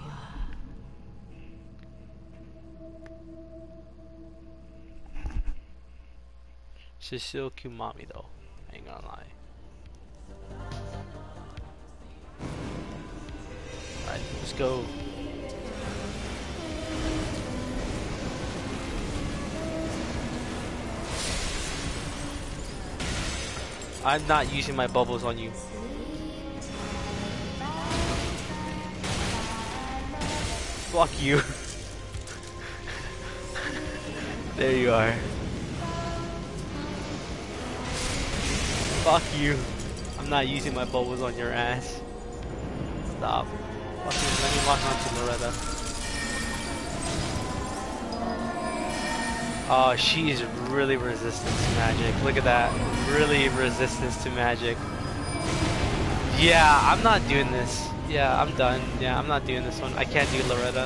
She's still cute mommy though, I ain't gonna lie. Alright, let's go. I'm not using my bubbles on you. Fuck you. There you are. Fuck you. I'm not using my bubbles on your ass. Stop. Fucking let me walk onto Loretta. Oh, she is really resistant to magic. Look at that. Really resistance to magic. Yeah, I'm not doing this. Yeah, I'm done. Yeah, I'm not doing this one. I can't do Loretta.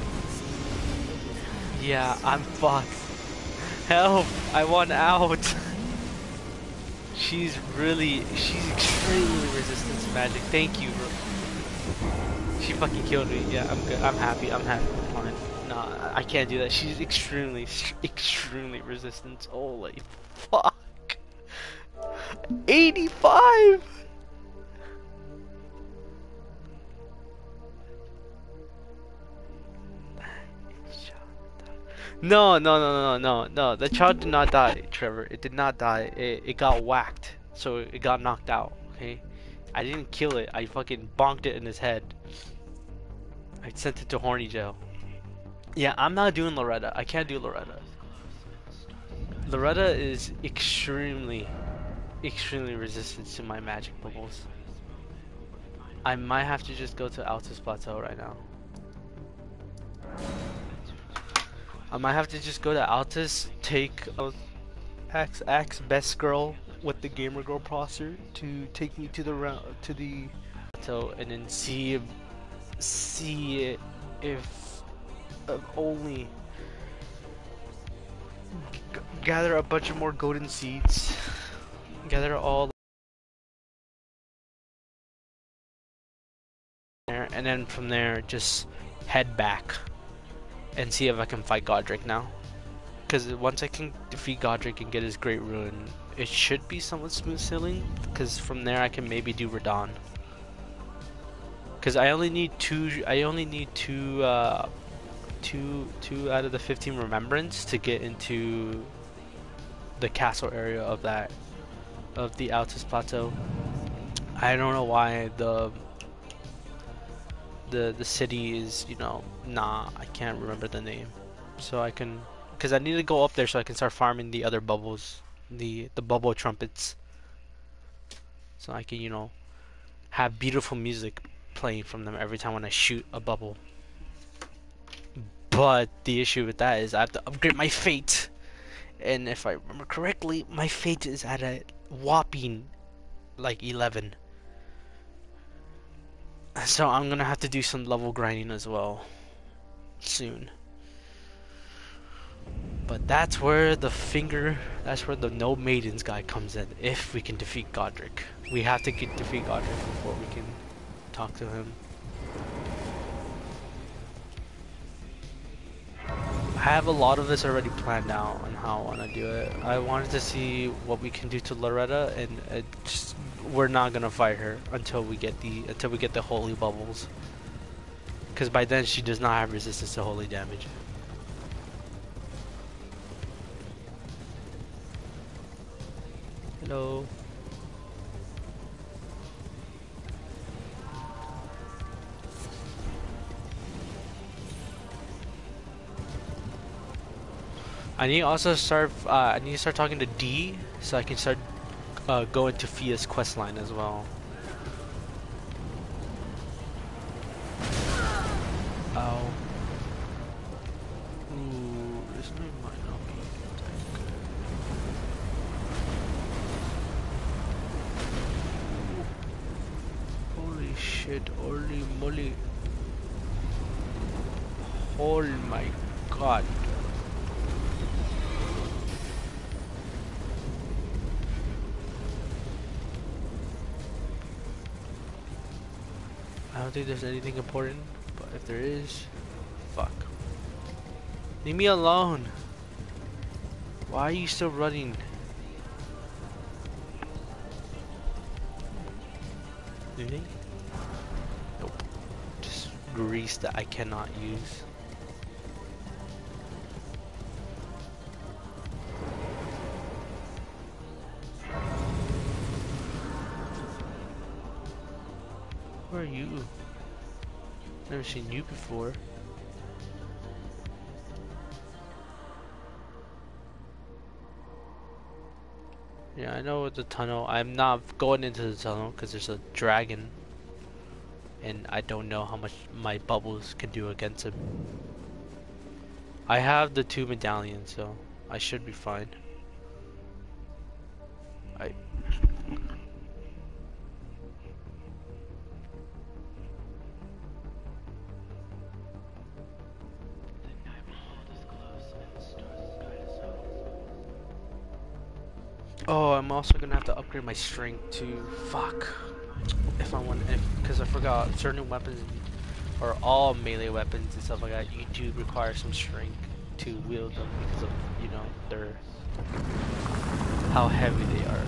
Yeah, I'm fucked. Help! I want out. She's extremely resistant to magic. Thank you, bro. She fucking killed me. Yeah, I'm good. I'm happy. I'm fine. No, I can't do that. She's extremely resistant. Holy fuck. 85! No. The child did not die, Trevor. It did not die. It got whacked. So it got knocked out, okay? I didn't kill it. I fucking bonked it in his head. I sent it to horny jail. Yeah, I'm not doing Loretta. I can't do Loretta. Loretta is extremely resistant to my magic bubbles. I might have to just go to Altus Plateau right now. I might have to just go to Altus, take axe best girl with the gamer girl poster to take me to the plateau and then see if only gather a bunch of more golden seeds, gather all there, and then from there just head back and see if I can fight Godric now. Because once I can defeat Godric and get his Great Ruin, it should be somewhat smooth sailing. Because from there I can maybe do Radahn. Because I only need two. I only need two out of the 15 remembrance to get into the castle area of the Altus Plateau. I don't know why the city is, you know, I can't remember the name. So I can, because I need to go up there so I can start farming the other bubbles, the bubble trumpets. So I can, you know, have beautiful music playing from them every time when I shoot a bubble. But the issue with that is I have to upgrade my fate. And if I remember correctly, my fate is at a whopping like 11. So I'm gonna have to do some level grinding as well soon. But that's where the no maidens guy comes in. If we can defeat Godric, we have to defeat Godric before we can talk to him. I have a lot of this already planned out on how I want to do it. I wanted to see what we can do to Loretta, and we're not gonna fight her until we get the holy bubbles. Because by then she does not have resistance to holy damage. Hello. I need to start talking to D so I can start going to Fia's questline as well. Ow. Ooh, this might not be that good. Holy shit, holy moly. Oh my god. I don't think there's anything important, but if there is, fuck. Leave me alone. Why are you still running? Anything? Nope. Just grease that I cannot use. Where are you? Never seen you before. Yeah, I know the tunnel. I'm not going into the tunnel because there's a dragon. And I don't know how much my bubbles can do against him. I have the 2 medallions, so I should be fine. Oh, I'm also gonna have to upgrade my strength to fuck. Because I forgot certain weapons or all melee weapons and stuff like that, you do require some strength to wield them because of, you know, how heavy they are.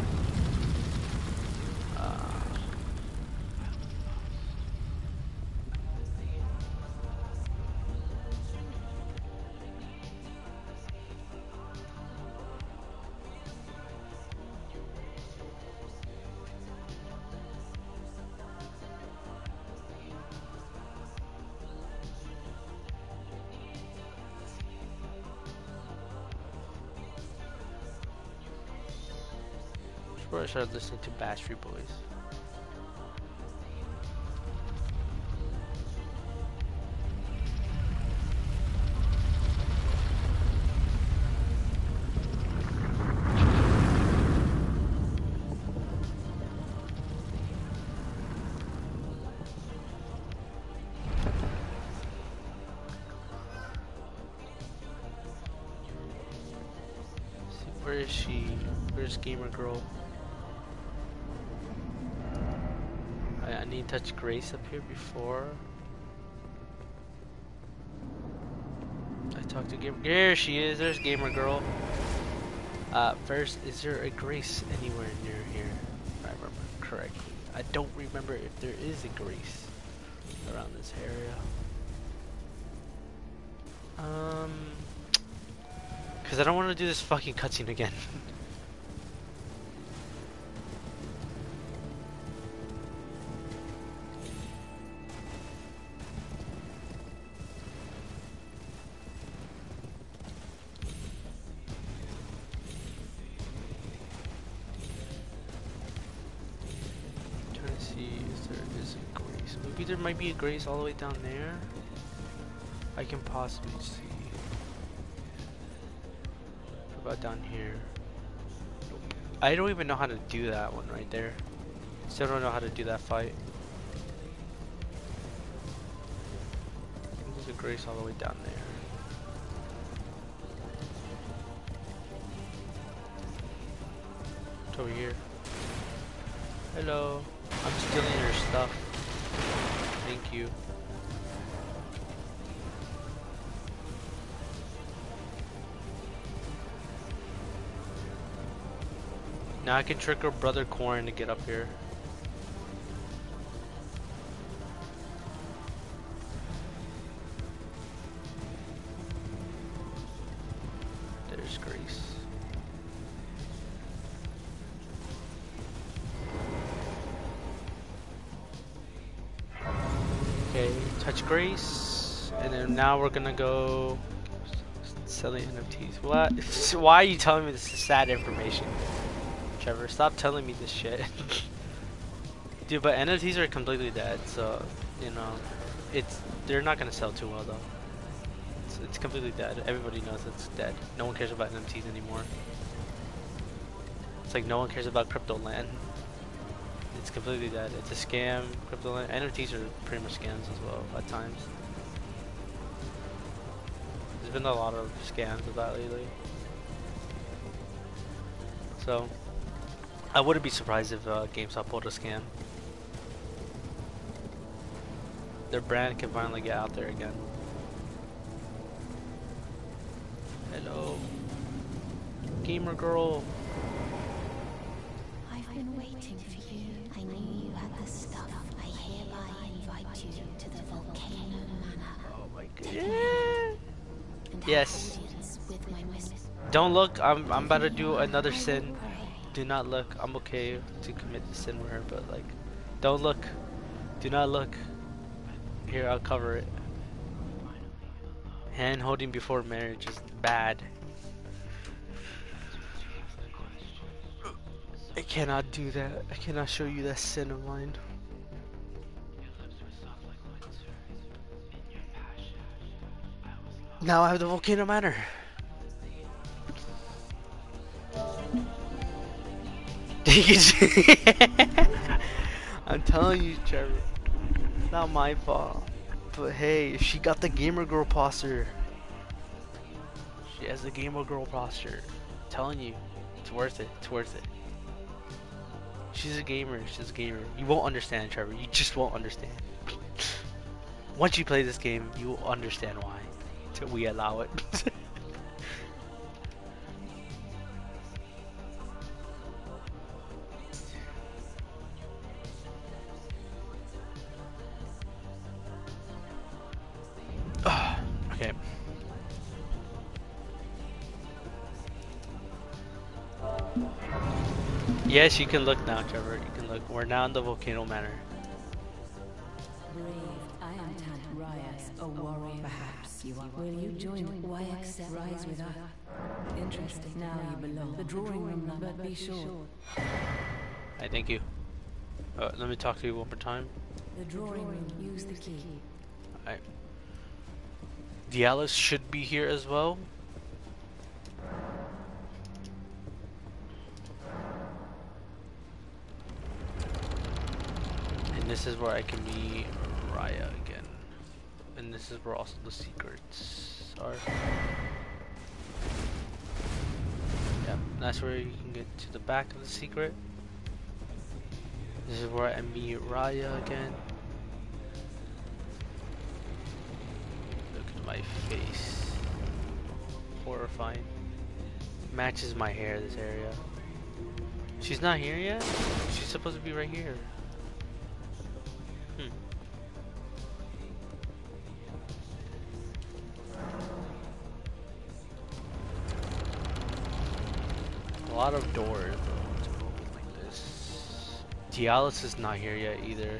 Before I started listening to Backstreet Boys. is she? Where's gamer girl? I need to touch Grace up here before. I talked to gamer. There she is. There's gamer girl. First, is there a Grace anywhere near here? If I remember correctly. I don't remember if there is a Grace around this area. Because I don't want to do this fucking cutscene again. Trying to see if there is a Grace. Maybe there might be a Grace all the way down there. I can possibly see. What about down here? I don't even know how to do that one right there. Still don't know how to do that fight. There's a Grace all the way down there. It's over here. Hello. I'm stealing your stuff. Thank you. Now I can trick her brother Corn to get up here. There's Grace. Okay, touch Grace, and then now we're gonna go selling NFTs. What? Why are you telling me this is sad information? Trevor, stop telling me this shit. Dude, but NFTs are completely dead, so, you know, they're not gonna sell too well though. It's completely dead. Everybody knows it's dead. No one cares about NFTs anymore. It's like no one cares about crypto land. It's completely dead. It's a scam. Crypto land. NFTs are pretty much scams as well at times. There's been a lot of scams with that lately. So I wouldn't be surprised if GameStop pulled a scam. Their brand can finally get out there again. Hello, gamer girl. I've been waiting for you. I knew you had the stuff. I hereby invite you to the volcano manor. Oh my god. Yes. Don't look. I'm about to do another sin. Do not look. I'm okay to commit the sin with her, but like, don't look. Do not look. Here, I'll cover it. Hand holding before marriage is bad. I cannot do that. I cannot show you that sin of mine. Now I have the volcano manor. I'm telling you, Trevor. It's not my fault. But hey, if she got the gamer girl posture. She has the gamer girl posture. I'm telling you, it's worth it. It's worth it. She's a gamer. She's a gamer. You won't understand, Trevor. You just won't understand. Once you play this game, you will understand why. Till we allow it. Okay. Yes, you can look now, Trevor. You can look. We're now in the volcano manor. Brave, I am Ryas, a warrior. Perhaps you are. Will you join? Why accept rise with us? Interesting. Now you belong. The drawing room number, but be sure. I thank you. Let me talk to you one more time. The drawing room. Use the key. Alright. Dialis should be here as well. And this is where I can meet Raya again. And this is where also the secrets are. Yeah, That's where you can get to the back of the secret. This is where I meet Raya again. Look at my face. Horrifying. Matches my hair, this area. She's not here yet? She's supposed to be right here. A lot of doors to open like this. Dialis is not here yet either.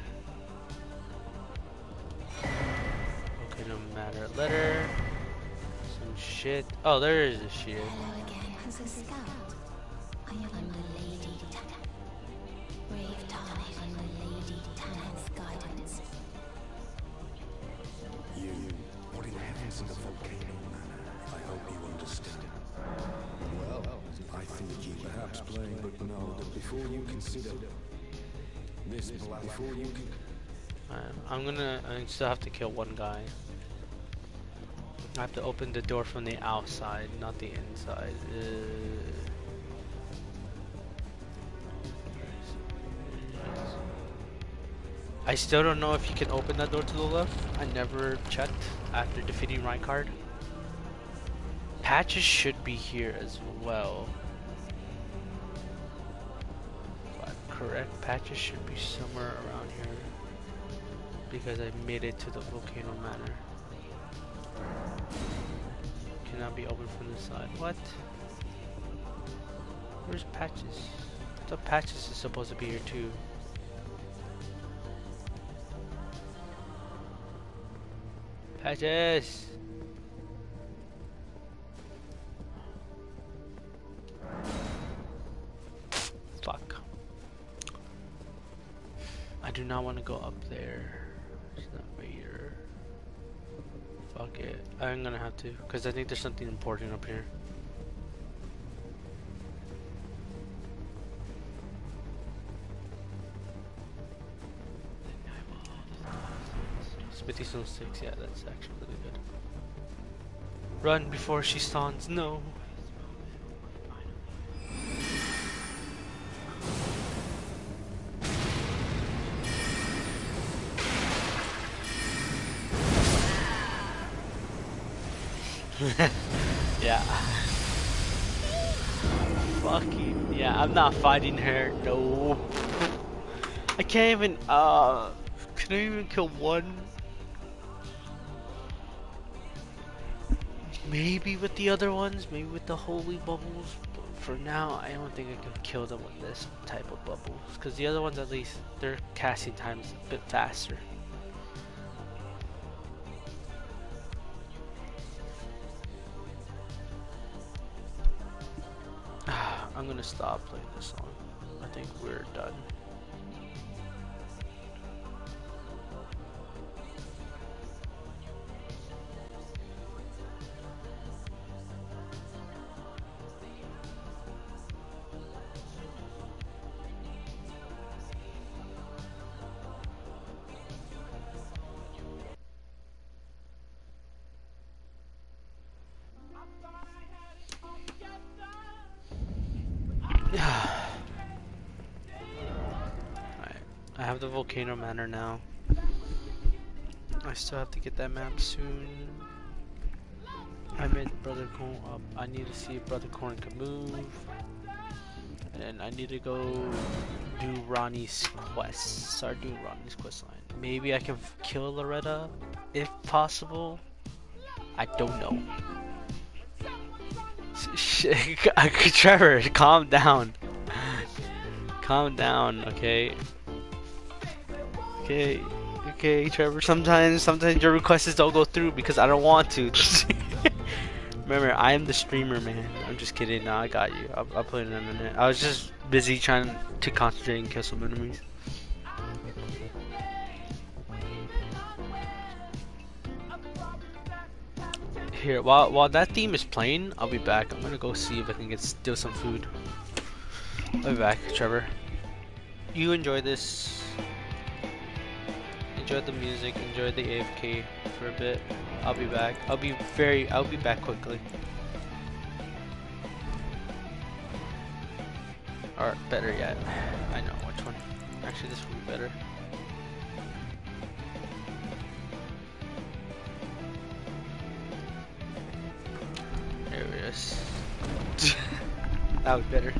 Okay, no matter. Letter. Some shit. Oh, there is a shit. Hello again, as a scout. I am the Lady Tanner. Brave Tarnish under Lady Tanner's guidance. You, what in heavens in the volcano manor? I hope you understand. Well, I think you perhaps playing, but know that before you consider this, before you can... I still have to kill one guy. I have to open the door from the outside, not the inside. I still don't know if you can open that door to the left. I never checked after defeating Reinhardt. Patches should be here as well. If I'm correct, Patches should be somewhere around here. Because I made it to the Volcano Manor. Cannot be opened from this side. What? Where's Patches? I thought Patches is supposed to be here too. Patches! Fuck. I do not want to go up there. It's not Vader. Fuck it. I'm gonna have to, because I think there's something important up here. Smithy Stone 6, yeah, that's actually really good. Run before she stuns, no! Yeah. Fucking, yeah, I'm not fighting her, no. I can't even, can I even kill one? Maybe with the other ones, maybe with the holy bubbles, but for now, I don't think I can kill them with this type of bubbles. Because the other ones, at least, their casting time is a bit faster. I'm gonna stop playing this song. I think we're done. I have the Volcano Manor now. I still have to get that map soon. I met Brother Corn up. I need to see if Brother Corn can move. And then I need to go do Ronnie's quest. Start doing Ronnie's quest line. Maybe I can kill Loretta if possible. I don't know. Trevor, calm down. Calm down, okay? Okay, Trevor. Sometimes your requests don't go through because I don't want to. Remember, I am the streamer, man. I'm just kidding. No, I got you. I'll put it in a minute. I was just busy trying to concentrate and kill some enemies. Here, while that theme is playing, I'll be back. I'm gonna go see if I can steal some food. I'll be back, Trevor. You enjoy this. Enjoy the music, enjoy the AFK for a bit. I'll be back. I'll be back quickly. Or better yet, I know which one. Actually, this would be better. There it is. That was better.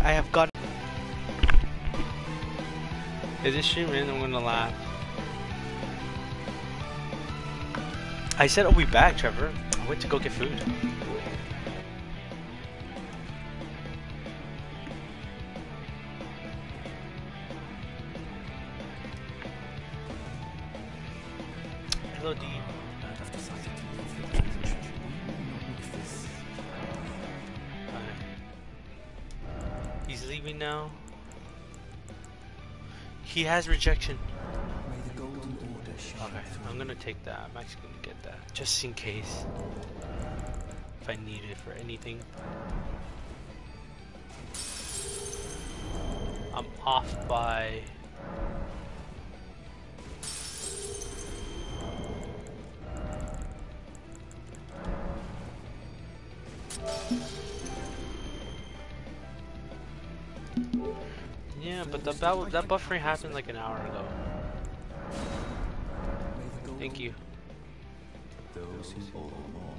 I have got. If this stream ends, I'm gonna laugh. I said I'll be back, Trevor. I went to go get food. Hello, D. He's leaving now. He has rejection. Okay, I'm gonna take that. I'm actually gonna get that. Just in case. If I need it for anything. I'm off by... Yeah, but that buffering happened like an hour ago. Thank you. Those who owe more.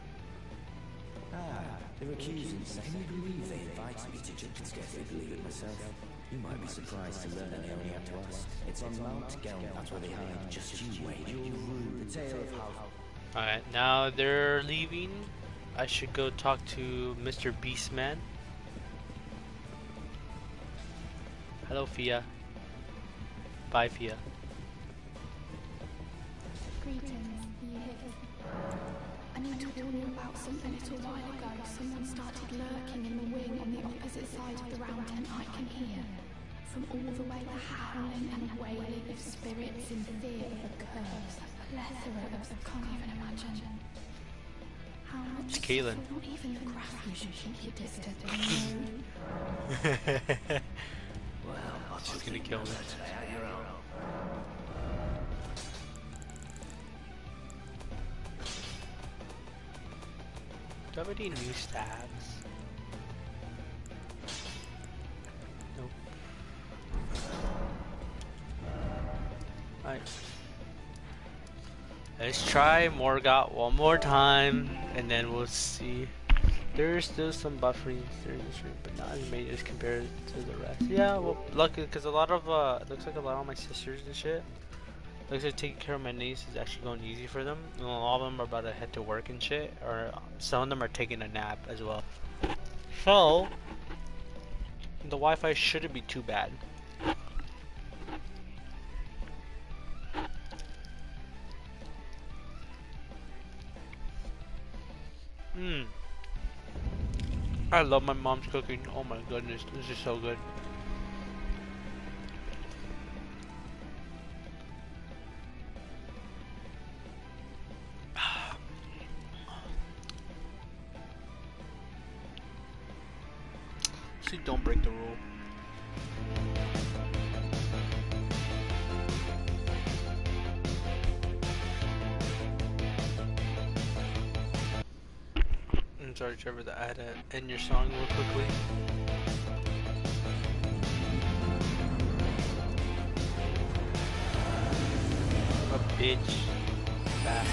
They're accusing me. Can you believe they invited me to church? I scarcely believe it myself. You might be surprised to learn that they only have to ask. It's on Mount Geln, that's where they hide. Just you wait. The tale of how... Alright, now they're leaving. I should go talk to Mr. Beastman. Hello, Fia. Bye, Fia. Greetings, you here? I need to warn you about something a little while ago. Someone started lurking in the wing on the opposite side of the round tent. I can hear. From all the way the howling and wailing of spirits in fear of the curse. A plethora of... I can't even imagine. How much... It's Kaylin. Not even the grass, you should keep your distance. Well, She's gonna kill me. Do I have any new stabs? Nope. Alright. Let's try Morgott one more time, and then we'll see. There's still some buffering during this room, but not as many as compared to the rest. Yeah, well, luckily, because a lot of, looks like a lot of my sisters and shit, looks like taking care of my niece is actually going easy for them. And all of them are about to head to work and shit, or some of them are taking a nap as well. So, the Wi-Fi shouldn't be too bad. I love my mom's cooking. Oh my goodness, this is so good. See, don't break the rule. I'm sorry, Trevor, that I had to end your song real quickly. A bitch. Back.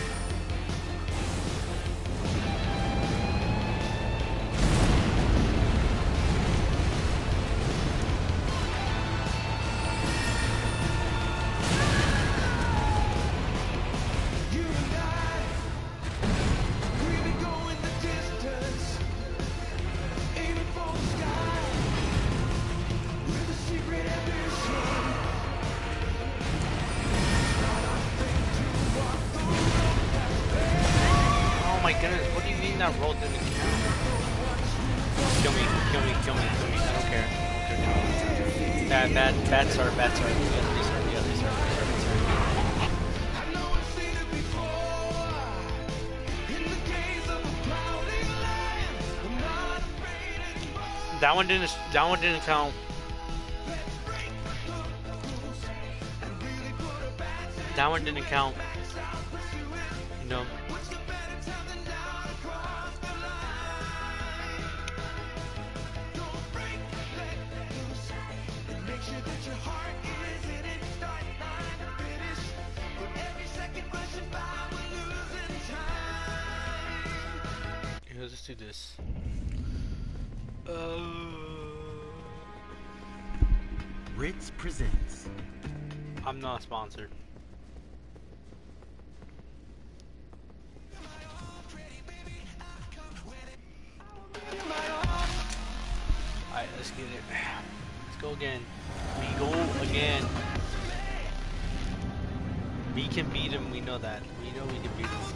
That roll didn't count. Kill me, kill me, kill me, kill me. I don't care. Bad start, bad start. We gotta restart, we gotta restart, restart. That one didn't count. That one didn't count. No. Let's do this. Ritz presents. I'm not sponsored. Alright, let's get it. Let's go again. We go again. We can beat him, we know that. We know we can beat him.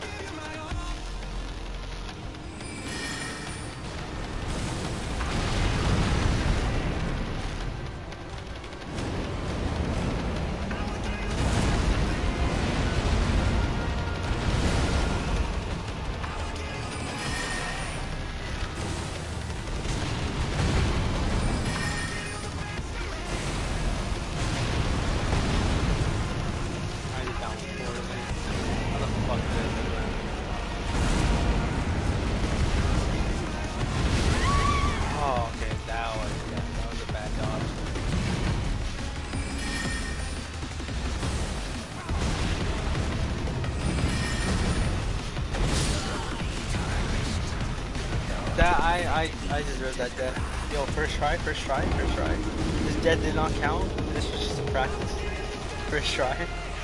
I deserve that death. Yo, first try. This death did not count. This was just a practice. First try.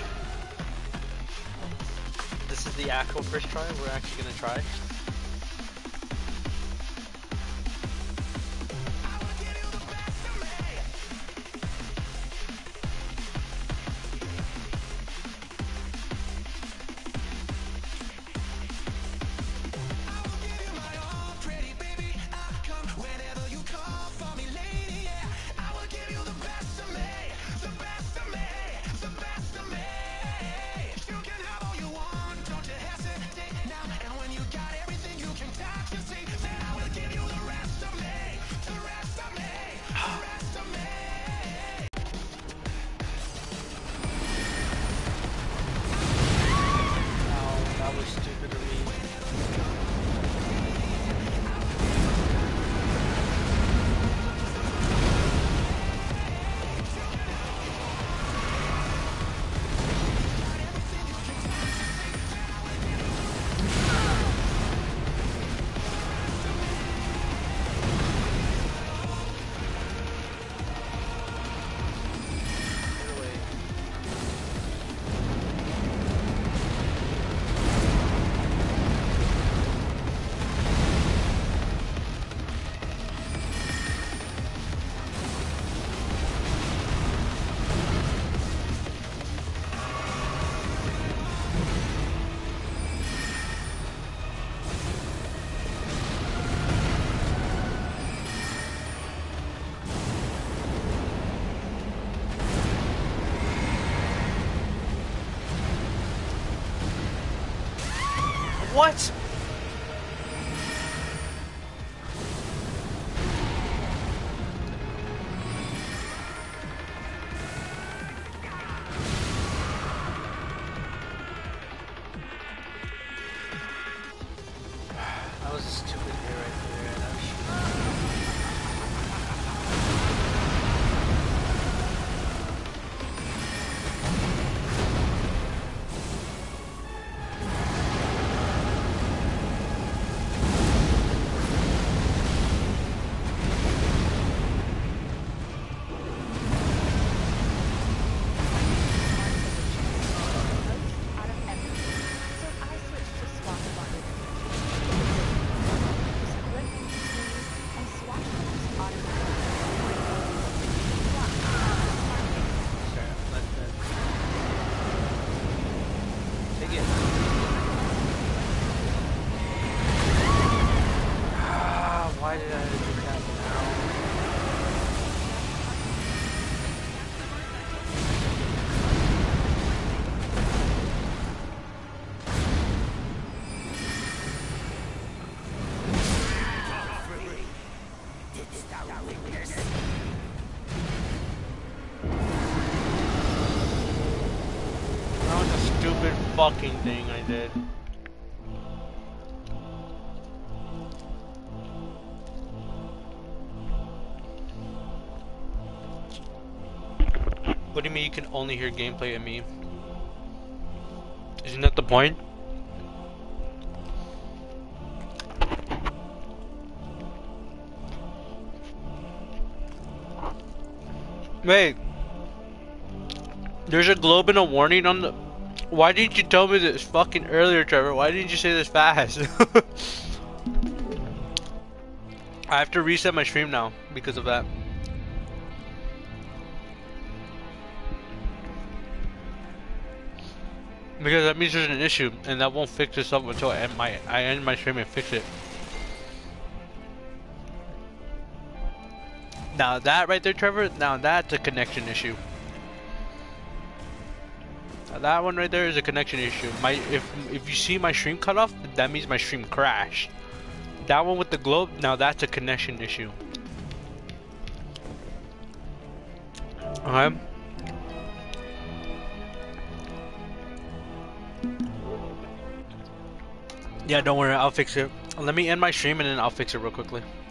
This is the actual first try. We're actually gonna try. What? That was a stupid hit right there. Why did I do that now? That was a stupid fucking thing I did. What do you mean you can only hear gameplay of me? Isn't that the point? Wait. There's a globe and a warning on the. Why didn't you tell me this fucking earlier, Trevor? Why didn't you say this fast? I have to reset my stream now because of that. Because that means there's an issue, and that won't fix itself until I end my stream and fix it. Now that right there, Trevor, now that's a connection issue. Now that one right there is a connection issue. If you see my stream cut off, that means my stream crashed. That one with the globe, now that's a connection issue. Okay. Yeah, don't worry, I'll fix it. Let me end my stream and then I'll fix it real quickly.